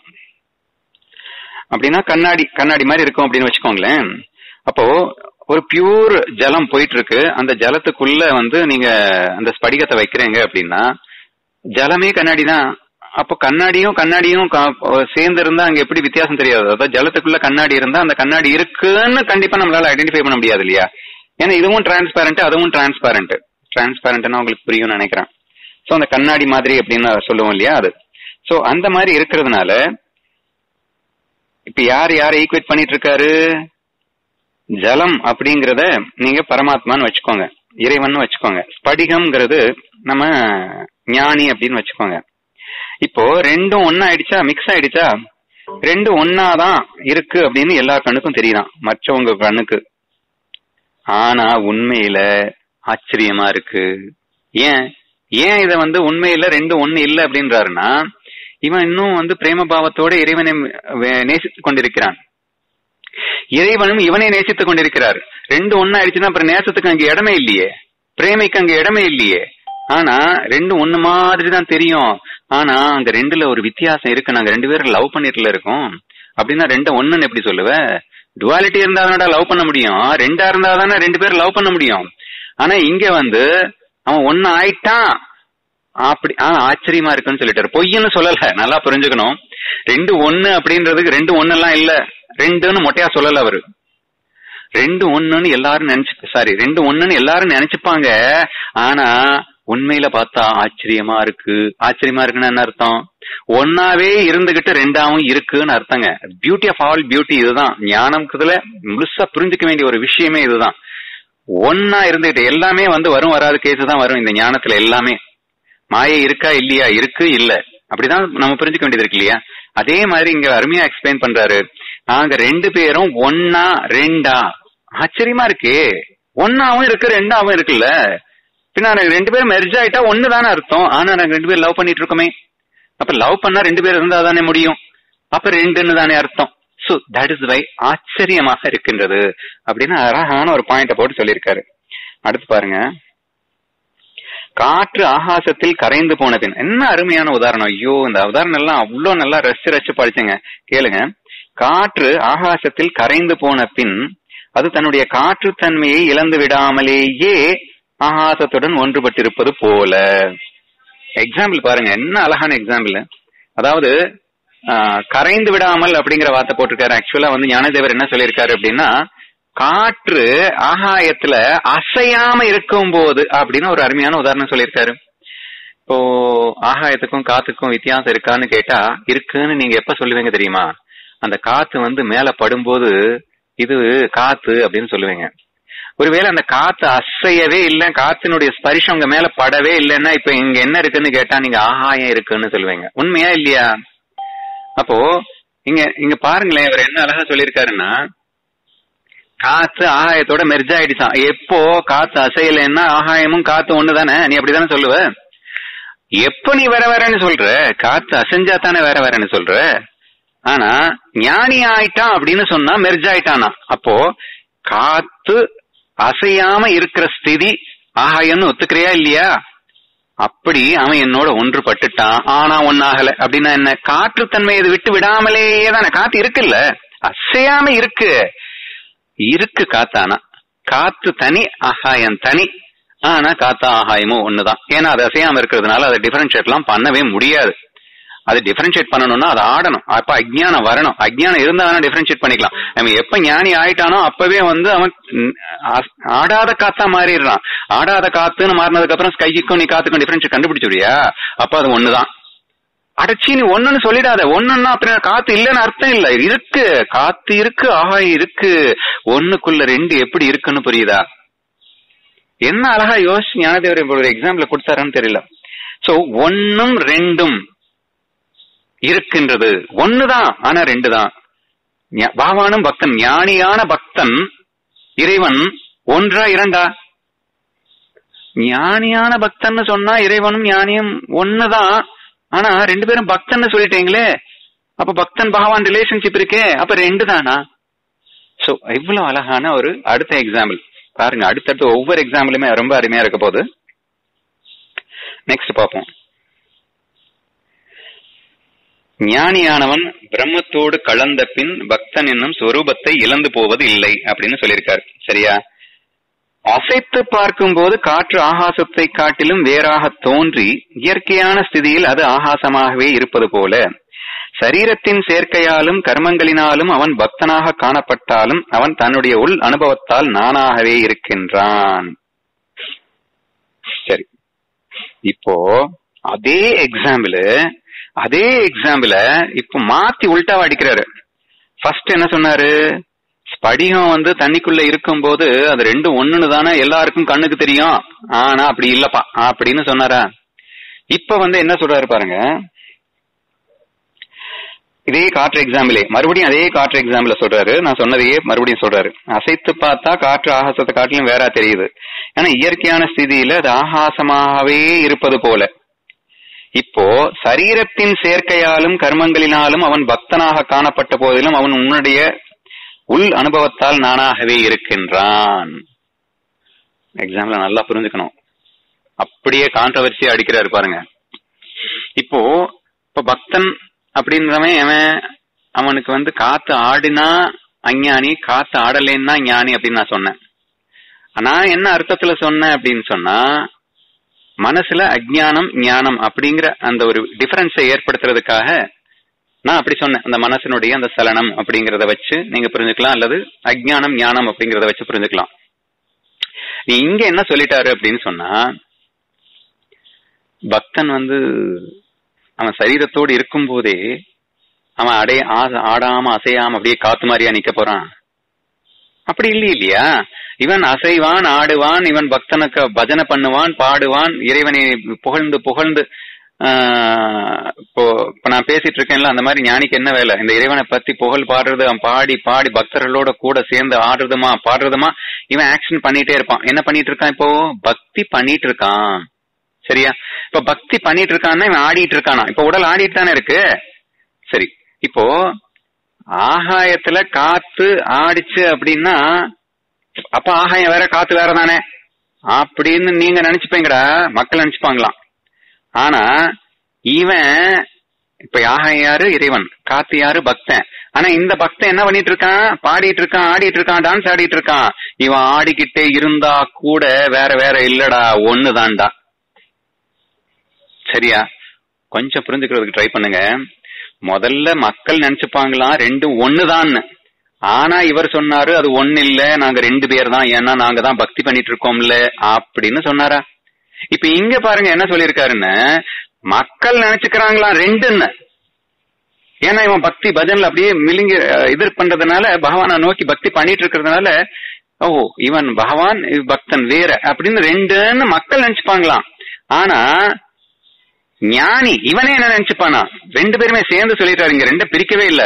அப்படின்னா கண்ணாடி கண்ணாடி மாதிரி இருக்கும் அப்படின்னு வச்சுக்கோங்களேன். அப்போ ஒரு பியூர் ஜலம் போயிட்டு இருக்கு. அந்த ஜலத்துக்குள்ள வந்து நீங்க அந்த ஸ்படிகத்தை வைக்கிறீங்க அப்படின்னா ஜலமே கண்ணாடி தான். அப்போ கண்ணாடியும் கண்ணாடியும் சேர்ந்து இருந்தா அங்க எப்படி வித்தியாசம் தெரியாது? அதாவது ஜலத்துக்குள்ள கண்ணாடி இருந்தா அந்த கண்ணாடி இருக்குன்னு கண்டிப்பா நம்மளால ஐடென்டிஃபை பண்ண முடியாது இல்லையா? ஏன்னா இதுவும் டிரான்ஸ்பேரண்ட், அதுவும் டிரான்ஸ்பேரண்ட். டிரான்ஸ்பேரண்ட்னா உங்களுக்கு புரியும்னு நினைக்கிறேன். சோ அந்த கண்ணாடி மாதிரி அப்படின்னு சொல்லுவோம் இல்லையா, அது. சோ அந்த மாதிரி இருக்கிறதுனால இப்ப யார் யாரை ஈக்குவேட் பண்ணிட்டு இருக்காரு? ஜலம் அப்படிங்கறத நீங்க பரமாத்மான்னு வச்சுக்கோங்க, இறைவன் வச்சுக்கோங்க. ஸ்படிகம்ங்கிறது நம்ம ஞானி அப்படின்னு வச்சுக்கோங்க. இப்போ ரெண்டும் ஒன்னா ஆயிடுச்சா, மிக்ஸ் ஆயிடுச்சா? ரெண்டும் ஒன்னாதான் இருக்கு அப்படின்னு எல்லா கண்ணுக்கும் தெரியுதான், மற்றவங்க கண்ணுக்கு. ஆனா உண்மையில ஆச்சரியமா இருக்கு. ஏன் ஏன் இத வந்து உண்மையில ரெண்டும் ஒண்ணு இல்ல அப்படின்றாருன்னா, இவன் இன்னும் வந்து பிரேம பாவத்தோட இறைவனை நேசித்துக் கொண்டிருக்கிறான். இறைவனும் இவனை நேசித்துக் கொண்டிருக்கிறார். ரெண்டு ஒண்ணு ஆயிடுச்சுன்னா அப்புறம் நேசத்துக்கு அங்க இடமே இல்லையே, பிரேமைக்கு அங்க இடமே இல்லையே. ஆனா ரெண்டும் ஒண்ணு மாதிரி தான் தெரியும். ஆனா அங்க ரெண்டுல ஒரு வித்தியாசம் இருக்கு. நாங்க ரெண்டு பேரும் லவ் பண்ணிட்டுல இருக்கோம் அப்படின்னா ரெண்டு ஒண்ணுன்னு எப்படி சொல்லுவ? டுவாலிட்டி இருந்தா தானடா லவ் பண்ண முடியும். ரெண்டா இருந்தா தானே ரெண்டு பேரும் லவ் பண்ண முடியும். ஆனா இங்க வந்து அவன் ஒண்ணு ஆயிட்டான் அப்படி ஆஹ் ஆச்சரியமா இருக்குன்னு சொல்லிட்டாரு. பொய்ன்னு சொல்லல, நல்லா புரிஞ்சுக்கணும். ரெண்டு ஒண்ணு அப்படின்றதுக்கு ரெண்டு ஒண்ணு எல்லாம் இல்ல, ரெண்டுன்னு மொட்டையா சொல்லல அவரு. ரெண்டு ஒண்ணுன்னு எல்லாரும் நினைச்சு சாரி ரெண்டு ஒண்ணுன்னு எல்லாரும் நினைச்சுப்பாங்க. ஆனா உண்மையில பார்த்தா ஆச்சரியமா இருக்கு. ஆச்சரியமா இருக்குன்னு என்ன அர்த்தம்? ஒன்னாவே இருந்துகிட்டு ரெண்டாவும் இருக்குன்னு அர்த்தங்க. பியூட்டி ஆஃப் ஆல் பியூட்டி இதுதான். ஞானம்ன்றதுல முழுசா புரிஞ்சுக்க வேண்டிய ஒரு விஷயமே இதுதான். ஒன்னா இருந்துகிட்டு எல்லாமே வந்து வரும் வராது கேஸ் தான் வரும் இந்த ஞானத்துல. எல்லாமே மாயை இருக்கா இல்லையா, இருக்கு இல்ல, அப்படிதான் நம்ம புரிஞ்சுக்க வேண்டியது இருக்கு இல்லையா? அதே மாதிரி இங்க அருமையா எக்ஸ்பிளைன் பண்றாரு. நாங்க ரெண்டு பேரும் ஒன்னா ரெண்டா, ஆச்சரியமா இருக்கு. ஒன்னாவும் இருக்கு ரெண்டாவும் இருக்குல்ல. பின்ன ரெண்டு பேரும் மெர்ஜ் ஆயிட்டா ஒண்ணுதானே அர்த்தம். ஆனா நாங்க ரெண்டு பேரும் லவ் பண்ணிட்டு இருக்கோமே, அப்ப லவ் பண்ணா ரெண்டு பேரும் இருந்தா தானே முடியும், அப்ப ரெண்டுன்னு தானே அர்த்தம். சோ தட் இஸ் வை ஆச்சரியமாக இருக்கின்றது அப்படின்னு அழகான ஒரு பாயிண்ட போட்டு சொல்லியிருக்காரு. அடுத்து பாருங்க, காற்று ஆகாசத்தில் கரைந்து போன பின். என்ன அருமையான உதாரணம். ஐயோ, இந்த உதாரணம் எல்லாம் அவ்வளவு நல்லா ரசிச்சு ரசிச்சு படிச்சுங்க. கேளுங்க. காற்று ஆகாசத்தில் கரைந்து போன பின் அது தன்னுடைய காற்று தன்மையை இழந்து விடாமலேயே ஆகாசத்துடன் ஒன்றுபட்டிருப்பது போல. எக்ஸாம்பிள் பாருங்க, என்ன அழகான எக்ஸாம்பிள். அதாவது கரைந்து விடாமல் அப்படிங்கிற வார்த்தை போட்டிருக்காரு. ஆக்சுவலா வந்து ஞானதேவர் என்ன சொல்லியிருக்காரு அப்படின்னா, காற்று ஆகாயத்துல அசையாம இருக்கும் போது அப்படின்னு ஒரு அருமையான உதாரணம் சொல்லியிருக்காரு. இப்போ ஆகாயத்துக்கும் காத்துக்கும் வித்தியாசம் இருக்கான்னு கேட்டா இருக்குன்னு நீங்க எப்ப சொல்லுவீங்க தெரியுமா? அந்த காத்து வந்து மேல படும்போது இது காத்து அப்படின்னு சொல்லுவீங்க. ஒருவேளை அந்த காத்து அசையவே இல்லை, காத்தினுடைய ஸ்பரிசம் உங்க மேல படவே இல்லைன்னா இப்ப இங்க என்ன இருக்குன்னு கேட்டா நீங்க ஆகாயம் இருக்குன்னு சொல்லுவீங்க. உண்மையா இல்லையா? அப்போ இங்க இங்க பாருங்களேன், இவர் என்ன அழகா சொல்லியிருக்காருன்னா, காத்து ஆகாயத்தோட மெர்ஜ் ஆயிடுச்சான். எப்போ காத்து அசையலைன்னா ஆகாயமும் காத்து ஒண்ணுதானே, நீ அப்படித்தானே சொல்லுவ. எப்ப நீ வேற வேறன்னு சொல்ற, காத்து அசைஞ்சா தானே வேற வேறன்னு சொல்ற. ஆனா ஞானி ஆயிட்டான் அப்படின்னு சொன்னா மெர்ஜ் ஆயிட்டானா. அப்போ காத்து அசையாம இருக்கிற ஸ்திதி ஆகாயம்னு ஒத்துக்கிறியா இல்லையா? அப்படி அவன் என்னோட ஒன்று பட்டுட்டான், ஆனா ஒன்னாகல. அப்படின்னா என்ன? காற்று தன்மை இது விட்டு விடாமலேயே தானே காத்து இருக்குல்ல, அசையாம இருக்கு இருக்கு காத்தானா. காத்து தனி, ஆகாயம் தனி. ஆனா காத்தா ஆகாயமும் ஒண்ணுதான். ஏன்னா அது அசையாம இருக்கிறதுனால அதை டிஃபரன்ஷியேட் எல்லாம் பண்ணவே முடியாது. அது டிஃபரன்ஷியேட் பண்ணணும்னா அது ஆடணும். அப்ப அஜ்ஞானம் வரணும். அஜ்ஞானம் இருந்தா டிஃபரன்ஷியேட் பண்ணிக்கலாம். அவன் எப்ப ஞானி ஆயிட்டானோ அப்பவே வந்து அவன் ஆடாத காத்தா மாறிடுறான். ஆடாத காத்துன்னு மாறினதுக்கு அப்புறம் ஸ்கைக்கும் நீ காத்துக்கும் டிஃபரன்ஷியேட் கண்டுபிடிச்சுடியா? அப்ப அது ஒண்ணுதான். அடைச்சி நீ ஒண்ணுன்னு சொல்லிடாத. ஒண்ணுன்னா அப்புறம் காத்து இல்லைன்னு அர்த்தம் இல்ல. இருக்கு, காத்து இருக்கு, ஆகாயம் இருக்கு. ஒண்ணுக்குள்ள ரெண்டு எப்படி இருக்குன்னு புரியுதா? என்ன அழகா யோசிச்சு ஞானதேவர் ஒரு எக்ஸாம்பிள் கொடுத்தாருன்னு தெரியல. சோ ஒன்னும் ரெண்டும் இருக்கின்றது. ஒண்ணுதான் ஆனா ரெண்டு தான். பாவானும் பக்தன், ஞானியான பக்தன் இறைவன் ஒன்றா இரண்டா? ஞானியான பக்தன் சொன்னா இறைவனும் ஞானியும் ஒண்ணுதான். ஆனா ரெண்டு பேரும் பக்தன் சொல்லிட்டீங்களே, அப்ப பக்தன் பகவான் ரிலேஷன்ஷிப் இருக்கே, அப்ப ரெண்டு தானா? சோ இவ்வளவு அழகான ஒரு அடுத்த எக்ஸாம்பிள் பாருங்க. அடுத்தடுத்து ஒவ்வொரு எக்ஸாம்பிளுமே ரொம்ப அருமையா இருக்க போது. நெக்ஸ்ட் பார்ப்போம். ஞானியானவன் பிரம்மத்தோடு கலந்த பின் பக்தன் என்னும் ஸ்வரூபத்தை இழந்து போவது இல்லை அப்படின்னு சொல்லியிருக்காரு. சரியா? அசைத்து பார்க்கும் போது காற்று ஆகாசத்தை காட்டிலும் வேறாக தோன்றி இயற்கையான ஸ்திதியில் அது ஆகாசமாகவே இருப்பது போல சரீரத்தின் சேர்க்கையாலும் கர்மங்களினாலும் அவன் பக்தனாக காணப்பட்டாலும் அவன் தன்னுடைய உள் அனுபவத்தால் நானாகவே இருக்கின்றான். சரி, இப்போ அதே எக்ஸாம்பிள் அதே எக்ஸாம்பிள இப்ப மாத்தி உல்டாவா அடிக்கிறாரு. ஃபர்ஸ்ட் என்ன சொன்னாரு? ஸ்படிகம் வந்து தண்ணிக்குள்ள இருக்கும் போது அது ரெண்டும் ஒண்ணுன்னு தானே எல்லாருக்கும் கண்ணுக்கு தெரியும், ஆனா அப்படி இல்லப்பா அப்படின்னு சொன்னாரா? இப்ப வந்து என்ன சொல்றாரு பாருங்க. இதே காற்று எக்ஸாம்பிளே மறுபடியும் அதே காற்று எக்ஸாம்பிள சொல்றாரு. நான் சொன்னதையே மறுபடியும் சொல்றாரு. அசைத்து பார்த்தா காற்று ஆகாசத்தை காட்டிலும் வேற தெரியுது. ஏன்னா இயற்கையான ஸ்திதியில அது ஆகாசமாகவே இருப்பது போல. இப்போ சரீரத்தின் சேர்க்கையாலும் கர்மங்களினாலும் அவன் பக்தனாக காணப்பட்ட போதிலும் அவன் உன்னுடைய உள் அனுபவத்தால் நானாகவே இருக்கின்றான். எக்ஸாம்பிள் நல்லா புரிஞ்சுக்கணும். அப்படியே கான்ட்ரவர்சியா அடிக்கிறாரு பாருங்க. இப்போ இப்ப பக்தன் அப்படின்றவன் அவன் அவனுக்கு வந்து காத்து ஆடினா அஞ்ஞானி, காத்து ஆடலைன்னா ஞானி அப்படின்னு நான் சொன்னேன். நான் என்ன அர்த்தத்துல சொன்னேன் அப்படின்னு சொன்னா, மனசுல அஜ்ஞானம் ஞானம் அப்படிங்கிற அந்த ஒரு டிஃபரன்ஸை ஏற்படுத்துறதுக்காக நான் அப்படி சொன்னேன். அந்த மனசனுடைய அந்த சலனம் அப்படிங்கறத வச்சு நீங்க புரிஞ்சுக்கலாம், அல்லது அஜ்ஞானம் ஞானம் அப்படிங்கறத வச்சு புரிஞ்சுக்கலாம். நீ இங்க என்ன சொல்லிட்டாரு அப்படின்னு சொன்னா, பக்தன் வந்து அவன் சரீரத்தோடு இருக்கும் போதே அவன் அடைய ஆடாம அசையாம அப்படியே காத்து மாதிரியா நிக்க போறான். அப்படி இல்லை இல்லையா? இவன் அசைவான், ஆடுவான், இவன் பக்தனுக்கு பஜனை பண்ணுவான், பாடுவான், இறைவனை புகழ்ந்து புகழ்ந்து இப்போ இப்ப நான் பேசிட்டு இருக்கேன்ல, அந்த மாதிரி ஞானிக்கு என்ன வேலை? இந்த இறைவனை பத்தி புகழ் பாடுறது, அவன் பாடி பாடி பக்தர்களோட கூட சேர்ந்து ஆடுறதுமா பாடுறதுமா இவன் ஆக்ஷன் பண்ணிட்டே இருப்பான். என்ன பண்ணிட்டு இருக்கான்? இப்போ பக்தி பண்ணிட்டு இருக்கான். சரியா? இப்ப பக்தி பண்ணிட்டு இருக்கான்னா இவன் ஆடிட்டு இருக்கானா? இப்ப உடல் ஆடிட்டு தானே இருக்கு. சரி, இப்போ ஆகாயத்துல காத்து ஆடிச்சு அப்படின்னா அப்ப ஆகாயம் வேற காத்து வேற தானே அப்படின்னு நீங்க நினைச்சுப்பீங்கடா, மக்கள் நினைச்சுப்பாங்களாம். ஆனா இவன் இப்ப ஆகாயம் யாரு? இறைவன். காத்து யாரு? பக்தன். ஆனா இந்த பக்தன் என்ன பண்ணிட்டு இருக்கான்? பாடிட்டு இருக்கான், ஆடிட்டு இருக்கான், டான்ஸ் ஆடிட்டு இருக்கான். இவன் ஆடிக்கிட்டே இருந்தா கூட வேற வேற இல்லடா, ஒண்ணுதான்டா. சரியா? கொஞ்சம் புரிஞ்சுக்கிறதுக்கு ட்ரை பண்ணுங்க. முதல்ல மக்கள் நினைச்சுப்பாங்களாம் ரெண்டும் ஒண்ணுதான்னு. ஆனா இவர் சொன்னாரு அது ஒண்ணு இல்ல, நாங்க ரெண்டு பேர் தான், ஏன்னா நாங்க தான் பக்தி பண்ணிட்டு இருக்கோம்ல அப்படின்னு சொன்னாரா? இப்ப இங்க பாருங்க என்ன சொல்லிருக்காருன்னு, மக்கள் நினைச்சுக்கிறாங்களாம் ரெண்டுன்னு. ஏன்னா இவன் பக்தி பஜன்ல அப்படியே மிலிங்க இது பண்றதுனால, பகவானை நோக்கி பக்தி பண்ணிட்டு இருக்கிறதுனால, ஓ இவன் பகவான் பக்தன் வேற அப்படின்னு ரெண்டுன்னு மக்கள் நினைச்சுப்பாங்களாம். ஆனா ஞானி இவனே என்ன நினைச்சுப்பானா? ரெண்டு பேருமே சேர்ந்து சொல்லிட்டாரு, இங்க ரெண்டு பிரிக்கவே இல்ல.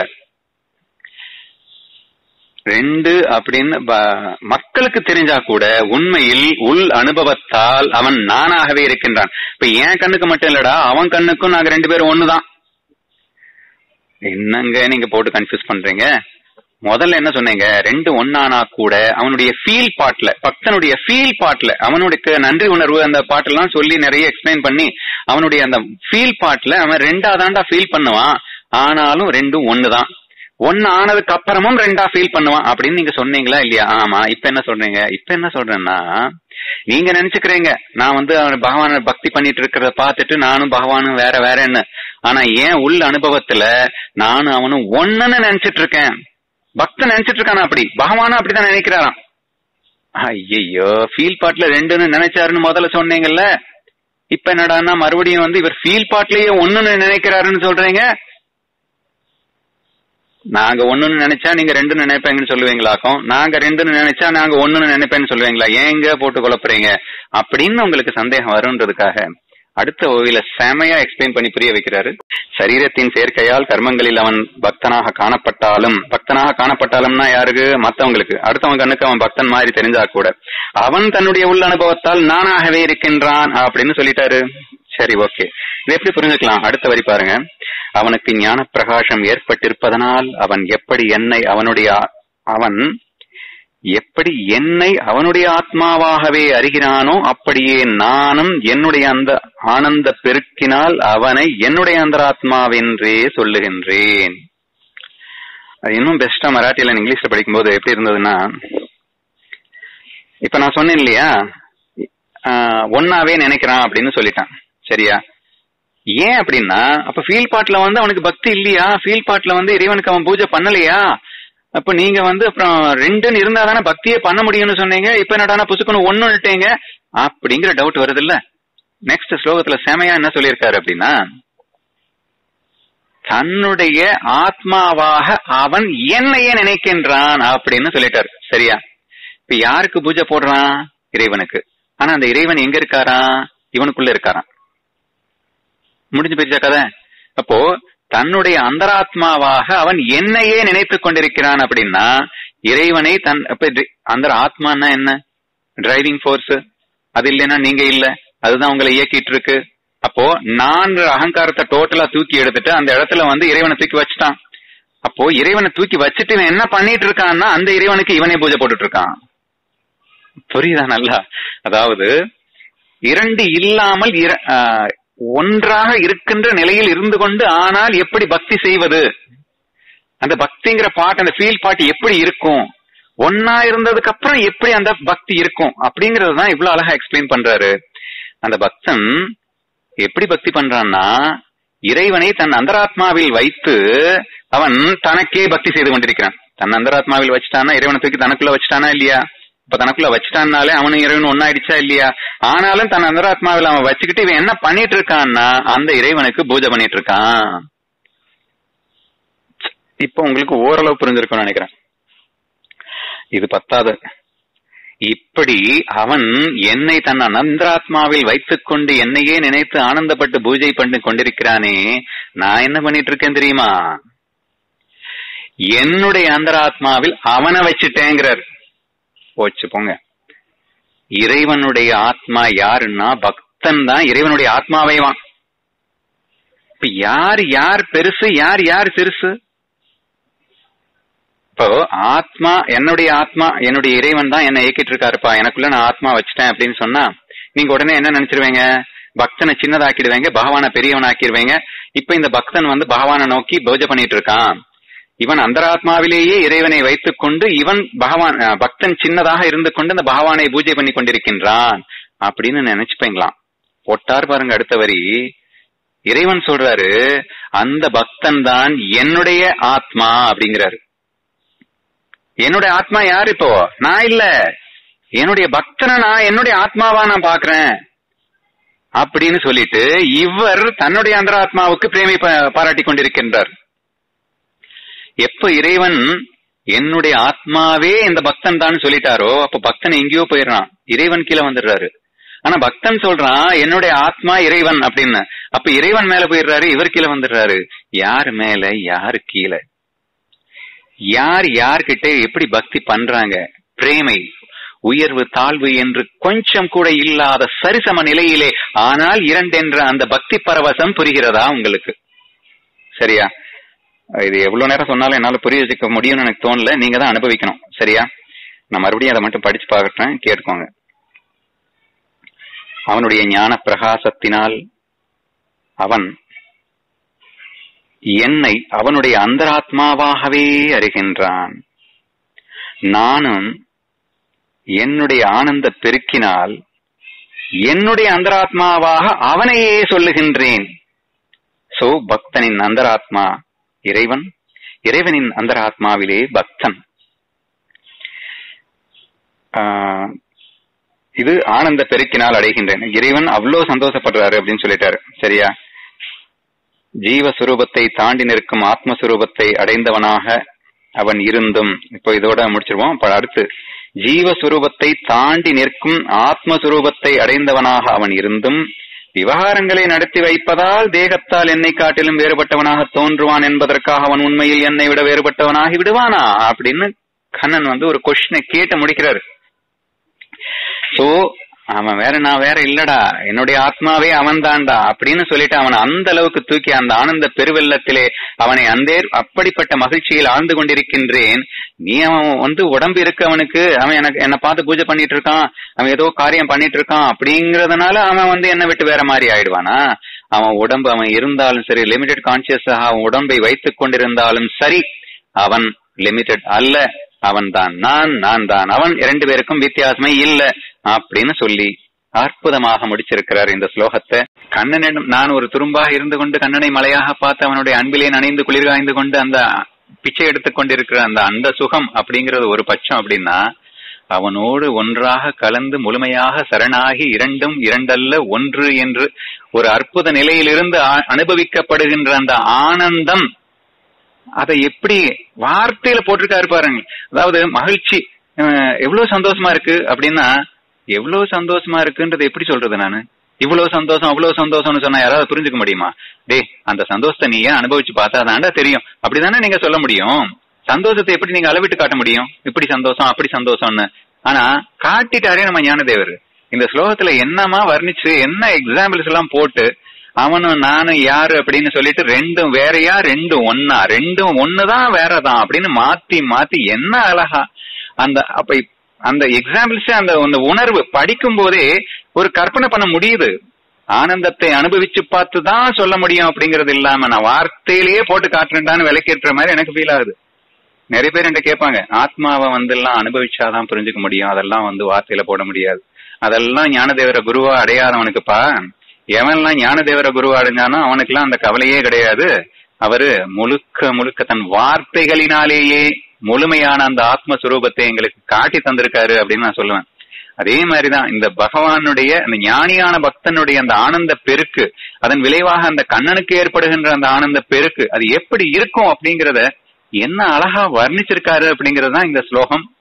ரெண்டு அப்படின்னு மக்களுக்கு தெரிஞ்சா கூட உண்மையில் உள் அனுபவத்தால் அவன் நானாகவே இருக்கின்றான். இப்ப என் கண்ணுக்கு மட்டும் இல்லடா, அவன் கண்ணுக்கும் நாங்க ரெண்டு பேரும் ஒண்ணுதான். என்னங்க நீங்க போட்டு கன்ஃபியூஸ் பண்றீங்க? முதல்ல என்ன சொன்னீங்க? ரெண்டு ஒன்னானா கூட அவனுடைய ஃபீல் பாட்ல, பக்தனுடைய ஃபீல் பாட்ல, அவனுடைய நன்றி உணர்வு அந்த பாட்டெல்லாம் சொல்லி நிறைய எக்ஸ்பிளைன் பண்ணி அவனுடைய அந்த ஃபீல் பாட்ல அவன் ரெண்டாதாண்டா ஃபீல் பண்ணுவான். ஆனாலும் ரெண்டும் ஒண்ணுதான். ஒன்னு ஆனதுக்கு அப்புறமும் ரெண்டா ஃபீல் பண்ணுவான் அப்படின்னு நீங்க சொன்னீங்களா இல்லையா? ஆமா. இப்ப என்ன சொல்றீங்க? இப்ப என்ன சொல்றேன்னா, நீங்க நினைச்சுக்கிறீங்க நான் வந்து பகவான பக்தி பண்ணிட்டு இருக்கிறத பாத்துட்டு நானும் பகவானும் வேற வேறன்னு. ஆனா ஏன் உள் அனுபவத்துல நானும் அவனும் ஒண்ணுன்னு நினைச்சிட்டு இருக்கேன். பக்தன் நினைச்சிட்டு இருக்கானா அப்படி, பகவானும் அப்படித்தான் நினைக்கிறாராம். ஐயோ, ஃபீல் பாட்ல ரெண்டுன்னு நினைச்சாருன்னு முதல்ல சொன்னீங்கல்ல. இப்ப என்னடான்னா மறுபடியும் வந்து இவர் ஃபீல் பாட்லயே ஒண்ணுன்னு நினைக்கிறாருன்னு சொல்றீங்க. நாங்க ஒண்ணுன்னு நினைச்சா நீங்க ரெண்டுன்னு நினைப்பேங்கன்னு சொல்லுவீங்களாக்கும், நாங்க ரெண்டுன்னு நினைச்சா நாங்க ஒண்ணுன்னு நினைப்பேன்னு சொல்லுவீங்களா? ஏங்க போட்டு குழப்புறீங்க அப்படின்னு உங்களுக்கு சந்தேகம் வரும்ன்றதுக்காக அடுத்த ஓவியில செமையா எக்ஸ்பிளைன் பண்ணி புரிய வைக்கிறாரு. சரீரத்தின் சேர்க்கையால் கர்மங்களில் அவன் பக்தனாக காணப்பட்டாலும், பக்தனாக காணப்பட்டாலும்னா யாருக்கு? மத்தவங்களுக்கு. அடுத்தவங்க கண்ணுக்கு அவன் பக்தன் மாதிரி தெரிஞ்சா கூட அவன் தன்னுடைய உள் அனுபவத்தால் நானாகவே இருக்கின்றான் அப்படின்னு சொல்லிட்டாரு. சரி, ஓகே. இதை எப்படி புரிஞ்சுக்கலாம்? அடுத்த வரி பாருங்க. அவனுக்கு ஞான பிரகாசம் ஏற்பட்டிருப்பதனால் அவன் எப்படி என்னை அவனுடைய அவன் எப்படி என்னை அவனுடைய ஆத்மாவாகவே அறிகிறானோ அப்படியே நானும் என்னுடைய அந்த ஆனந்த பெருக்கினால் அவனை என்னுடைய அந்தராத்மாவென்றே சொல்லுகின்றேன். அது இன்னும் பெஸ்டா மராட்டியில இங்கிலீஷ்ல படிக்கும் போது எப்படி இருந்ததுன்னா, இப்ப நான் சொன்னேன் இல்லையா, ஒன்னாவே நினைக்கிறான் அப்படின்னு சொல்லிட்டான். சரியா? ஏன் அப்படின்னா, அப்ப ஃபீல் பாட்ல வந்து அவனுக்கு பக்தி இல்லையா? ஃபீல் பாட்ல வந்து இறைவனுக்கு அவன் பூஜை பண்ணலையா? அப்ப நீங்க வந்து அப்புறம் ரெண்டுன்னு இருந்தா தானே பக்தியே பண்ண முடியும்னு சொன்னீங்க. இப்ப என்னடானா புசுக்குன்னு ஒண்ணுட்டீங்க அப்படிங்கிற டவுட் வருது இல்ல. நெக்ஸ்ட் ஸ்லோகத்துல செமையா என்ன சொல்லியிருக்காரு அப்படின்னா, தன்னுடைய ஆத்மாவாக அவன் என்னையே நினைக்கின்றான் அப்படின்னு சொல்லிட்டாரு. சரியா? இப்ப யாருக்கு பூஜை போடுறான்? இறைவனுக்கு. ஆனா அந்த இறைவன் எங்க இருக்காரா? இவனுக்குள்ள இருக்காராம். முடிஞ்சு போயிருச்சா கதை? அப்போ தன்னுடைய அந்தராத்மாவாக அவன் என்னையே நினைத்துக் கொண்டிருக்கிறான் அப்படின்னா இறைவனை தன் அந்த ஆத்மான்னா என்ன? Driving force. அது இல்லைன்னா நீங்க இல்ல, அதுதான் உங்களை இயக்கிட்டு இருக்கு. அப்போ நான் அகங்காரத்தை டோட்டலா தூக்கி எடுத்துட்டு அந்த இடத்துல வந்து இறைவனை தூக்கி வச்சுட்டான். அப்போ இறைவனை தூக்கி வச்சுட்டு இவன் என்ன பண்ணிட்டு இருக்கான்னா அந்த இறைவனுக்கு இவனே பூஜை போட்டுட்டு இருக்கான். புரியுதா நல்லா? அதாவது இரண்டு இல்லாமல் ஒன்றாக இருக்கின்ற நிலையில் இருந்து கொண்டு ஆனால் எப்படி பக்தி செய்வது, அந்த பக்திங்கிற பாட்டு, அந்த ஃபீல் பாட்டு எப்படி இருக்கும், ஒன்னா இருந்ததுக்கு அப்புறம் எப்படி அந்த பக்தி இருக்கும் அப்படிங்கறதுதான் இவ்வளவு அழகா எக்ஸ்பிளைன் பண்றாரு. அந்த பக்தன் எப்படி பக்தி பண்றான்னா, இறைவனை தன் அந்தராத்மாவில் வைத்து அவன் தனக்கே பக்தி செய்து கொண்டிருக்கிறான். தன் அந்தராத்மாவில் வச்சுட்டானா இறைவனை தூக்கி தனக்குள்ள வச்சுட்டானா இல்லையா? இப்ப தனக்குள்ள வச்சுட்டான்னாலே அவனும் இறைவன் ஒன்னாயிடுச்சா இல்லையா? ஆனாலும் தன் அந்தராத்மாவில் அவன் வச்சுக்கிட்டு இவன் என்ன பண்ணிட்டு இருக்கான்னா அந்த இறைவனுக்கு பூஜை பண்ணிட்டு இருக்கான். இப்ப உங்களுக்கு ஓரளவு புரிஞ்சிருக்கும்னு நினைக்கிறேன். இது பத்தாது. இப்படி அவன் என்னை தன் அனந்தராத்மாவில் வைத்துக் கொண்டு என்னையே நினைத்து ஆனந்தப்பட்டு பூஜை பண்ணி கொண்டிருக்கிறானே, நான் என்ன பண்ணிட்டு இருக்கேன் தெரியுமா? என்னுடைய அந்தராத்மாவில் அவனை வச்சுட்டேங்கிறார். போச்சு போங்க. இறைவனுடைய ஆத்மா யாருன்னா பக்தன் தான் இறைவனுடைய ஆத்மாவைவான். இப்ப யார் யார் பெருசு, யார் யார் சிறுசு? இப்போ ஆத்மா, என்னுடைய ஆத்மா என்னுடைய இறைவன் தான் என்ன இயக்கிட்டு இருக்காருப்பா, எனக்குள்ள நான் ஆத்மா வச்சுட்டேன் அப்படின்னு சொன்னா நீங்க உடனே என்ன நினைச்சிருவீங்க? பக்தனை சின்னதாக்கிடுவீங்க, பகவானை பெரியவன் ஆக்கிடுவீங்க. இப்ப இந்த பக்தன் வந்து பகவானை நோக்கி பூஜை பண்ணிட்டு இருக்கான். இவன் அந்தராத்மாவிலேயே இறைவனை வைத்துக் கொண்டு இவன் பகவான் பக்தன் சின்னதாக இருந்து கொண்டு அந்த பகவானை பூஜை பண்ணி கொண்டிருக்கின்றான் அப்படின்னு நினைச்சுப்பீங்களாம். ஒட்டார் பாருங்க அடுத்த வரி. இறைவன் சொல்றாரு, அந்த பக்தன் தான் என்னுடைய ஆத்மா அப்படிங்கிறாரு. என்னுடைய ஆத்மா யாரு? இப்போ நான் இல்ல, என்னுடைய பக்தனை நான் என்னுடைய ஆத்மாவா நான் பாக்குறேன் அப்படின்னு சொல்லிட்டு இவர் தன்னுடைய அந்தராத்மாவுக்கு பிரேமை பாராட்டி கொண்டிருக்கின்றார். எப்ப இறைவன் என்னுடைய ஆத்மாவே இந்த பக்தன் தான் சொல்லிட்டாரோ அப்ப பக்தன் எங்கேயோ போயிடுறான், இறைவன் கீழே வந்துடுறாரு. ஆனா பக்தன் சொல்றான் என்னுடைய ஆத்மா இறைவன் அப்படின்னு. அப்ப இறைவன் மேல போயிடுறாரு, இவர் கீழே வந்துடுறாரு. யாரு மேல யாரு கீழே? யார் யார்கிட்ட எப்படி பக்தி பண்றாங்க? பிரேமை, உயர்வு தாழ்வு என்று கொஞ்சம் கூட இல்லாத சரிசம நிலையிலே, ஆனால் இரண்டென்ற அந்த பக்தி பரவசம் புரிகிறதா உங்களுக்கு? சரியா? இது எவ்வளவு நேரம் சொன்னாலும் என்னால புரிய வச்சுக்க முடியும்னு எனக்கு தோணல. நீங்க தான் அனுபவிக்கணும். சரியா? நான் மறுபடியும் அதை மட்டும் படிச்சு பார்க்கறேன், கேட்டுக்கோங்க. அவனுடைய ஞான பிரகாசத்தினால் அவன் என்னை அவனுடைய அந்தராத்மாவாகவே அறிகின்றான். நானும் என்னுடைய ஆனந்த பெருக்கினால் என்னுடைய அந்தராத்மாவாக அவனையே சொல்லுகின்றேன். சோ பக்தனின் அந்தராத்மா இறைவன், இறைவனின் அந்தராத்மாவிலே பக்தன். இது ஆனந்த பெருக்கினால் அடைகின்றேன். இறைவன் அவ்வளவு சந்தோஷப்படுறாரு அப்படின்னு சொல்லிட்டாரு. சரியா? ஜீவஸ்வரூபத்தை தாண்டி நிற்கும் ஆத்மஸ்வரூபத்தை அடைந்தவனாக அவன் இருந்தும், இப்போ இதோட முடிச்சிருவோம். இப்ப அடுத்து, ஜீவஸ்வரூபத்தை தாண்டி நிற்கும் ஆத்மஸ்வரூபத்தை அடைந்தவனாக அவன் இருந்தும் விவகாரங்களை நடத்தி வைப்பதால் தேகத்தால் என்னை காட்டிலும் வேறுபட்டவனாக தோன்றுவான் என்பதற்காக அவன் உண்மையில் என்னை விட வேறுபட்டவனாகி விடுவானா அப்படின்னு கண்ணன் வந்து ஒரு கொஸ்டினை கேட்டு முடிக்கிறாரு. சோ அவன் வேற நான் வேற இல்லடா, என்னுடைய ஆத்மாவே அவன் தான்டா அப்படின்னு சொல்லிட்டு அவனை அந்த அளவுக்கு தூக்கி அந்த ஆனந்த பெருவெள்ளத்திலே அவனை அந்த அப்படிப்பட்ட மகிழ்ச்சியில் ஆழ்ந்து கொண்டிருக்கின்றேன். நீ அவன் வந்து உடம்பு இருக்கு அவனுக்கு, அவன் எனக்கு என்னை பார்த்து பூஜை பண்ணிட்டு இருக்கான், அவன் ஏதோ காரியம் பண்ணிட்டு இருக்கான் அப்படிங்கறதுனால அவன் வந்து என்னை விட்டு வேற மாதிரி ஆயிடுவானா? அவன் உடம்பு அவன் இருந்தாலும் சரி, லிமிடெட் கான்சியஸாக அவன் உடம்பை வைத்துக் கொண்டிருந்தாலும் சரி, அவன் லிமிடெட் அல்ல, அவன் தான் நான், நான் தான் அவன், இரண்டு பேருக்கும் வித்தியாசமே இல்ல அப்படின்னு சொல்லி அற்புதமாக முடிச்சிருக்கிறார் இந்த ஸ்லோகத்தை. கண்ணனிடம் நான் ஒரு துரும்பாக இருந்து கொண்டு கண்ணனை மலையாக பார்த்து அவனுடைய அன்பிலே நனைந்து குளிர்காய்ந்து கொண்டு அந்த பிச்சை எடுத்துக் கொண்டிருக்கிற அந்த அந்த சுகம் அப்படிங்கறது ஒரு பட்சம் அப்படின்னா, அவனோடு ஒன்றாக கலந்து முழுமையாக சரணாகி இரண்டும் இரண்டல்ல ஒன்று என்று ஒரு அற்புத நிலையிலிருந்து அனுபவிக்கப்படுகின்ற அந்த ஆனந்தம், அதை எப்படி வார்த்தையில போட்டிருக்காரு பாருங்க. அதாவது மகிழ்ச்சி எவ்வளவு சந்தோஷமா இருக்கு அப்படின்னா, எவ்வளவு சந்தோஷமா இருக்குன்றது எப்படி சொல்றது? நானு இவ்வளவு சந்தோஷம் அவ்வளவு சந்தோஷம்னு சொன்னா யாராவது புரிஞ்சுக்க முடியுமா? டே அந்த சந்தோஷத்தை நீ ஏன் அனுபவிச்சு பார்த்தா தாண்டா தெரியும் அப்படிதானே நீங்க சொல்ல முடியும். சந்தோஷத்தை எப்படி நீங்க அளவிட்டு காட்ட முடியும்? இப்படி சந்தோஷம் அப்படி சந்தோஷம்னு. ஆனா காட்டிட்டாரே நம்ம ஞானதேவர். இந்த ஸ்லோகத்துல என்னமா வர்ணிச்சு என்ன எக்ஸாம்பிள்ஸ் எல்லாம் போட்டு அவனும் நானும் யாரு அப்படின்னு சொல்லிட்டு ரெண்டும் வேறையா ரெண்டும் ஒன்னா, ரெண்டும் ஒண்ணுதான் வேறதான் அப்படின்னு மாத்தி மாத்தி என்ன அழகா அந்த அப்ப அந்த எக்ஸாம்பிள்ஸ் அந்த உணர்வு படிக்கும் போதே ஒரு கற்பனை பண்ண முடியுது. ஆனந்தத்தை அனுபவிச்சு பார்த்து தான் சொல்ல முடியும் அப்படிங்கறது இல்லாம நான் வார்த்தையிலேயே போட்டு காட்டுறேன்டான்னு விலைக்கேற்ற மாதிரி எனக்கு ஃபீல் ஆகுது. நிறைய பேர் என்கிட்ட கேட்பாங்க, ஆத்மாவை வந்து எல்லாம் அனுபவிச்சாதான் புரிஞ்சுக்க முடியும், அதெல்லாம் வந்து வார்த்தையில போட முடியாது, அதெல்லாம் ஞானதேவர குருவா அடையாதவனுக்குப்பா. எவன்லாம் ஞானதேவர குருவா அடைஞ்சானோ அவனுக்கு எல்லாம் அந்த கவலையே கிடையாது. அவரு முழுக்க முழுக்க தன் வார்த்தைகளினாலேயே முழுமையான அந்த ஆத்மஸ்வரூபத்தை எங்களுக்கு காட்டி தந்திருக்காரு அப்படின்னு நான் சொல்லுவேன். அதே மாதிரிதான் இந்த பகவானுடைய அந்த ஞானியான பக்தனுடைய அந்த ஆனந்த பெருக்கு, அதன் விளைவாக அந்த கண்ணனுக்கு ஏற்படுகின்ற அந்த ஆனந்த பெருக்கு அது எப்படி இருக்கும் அப்படிங்கறத என்ன அழகா வர்ணிச்சிருக்காரு அப்படிங்கறதுதான் இந்த ஸ்லோகம்.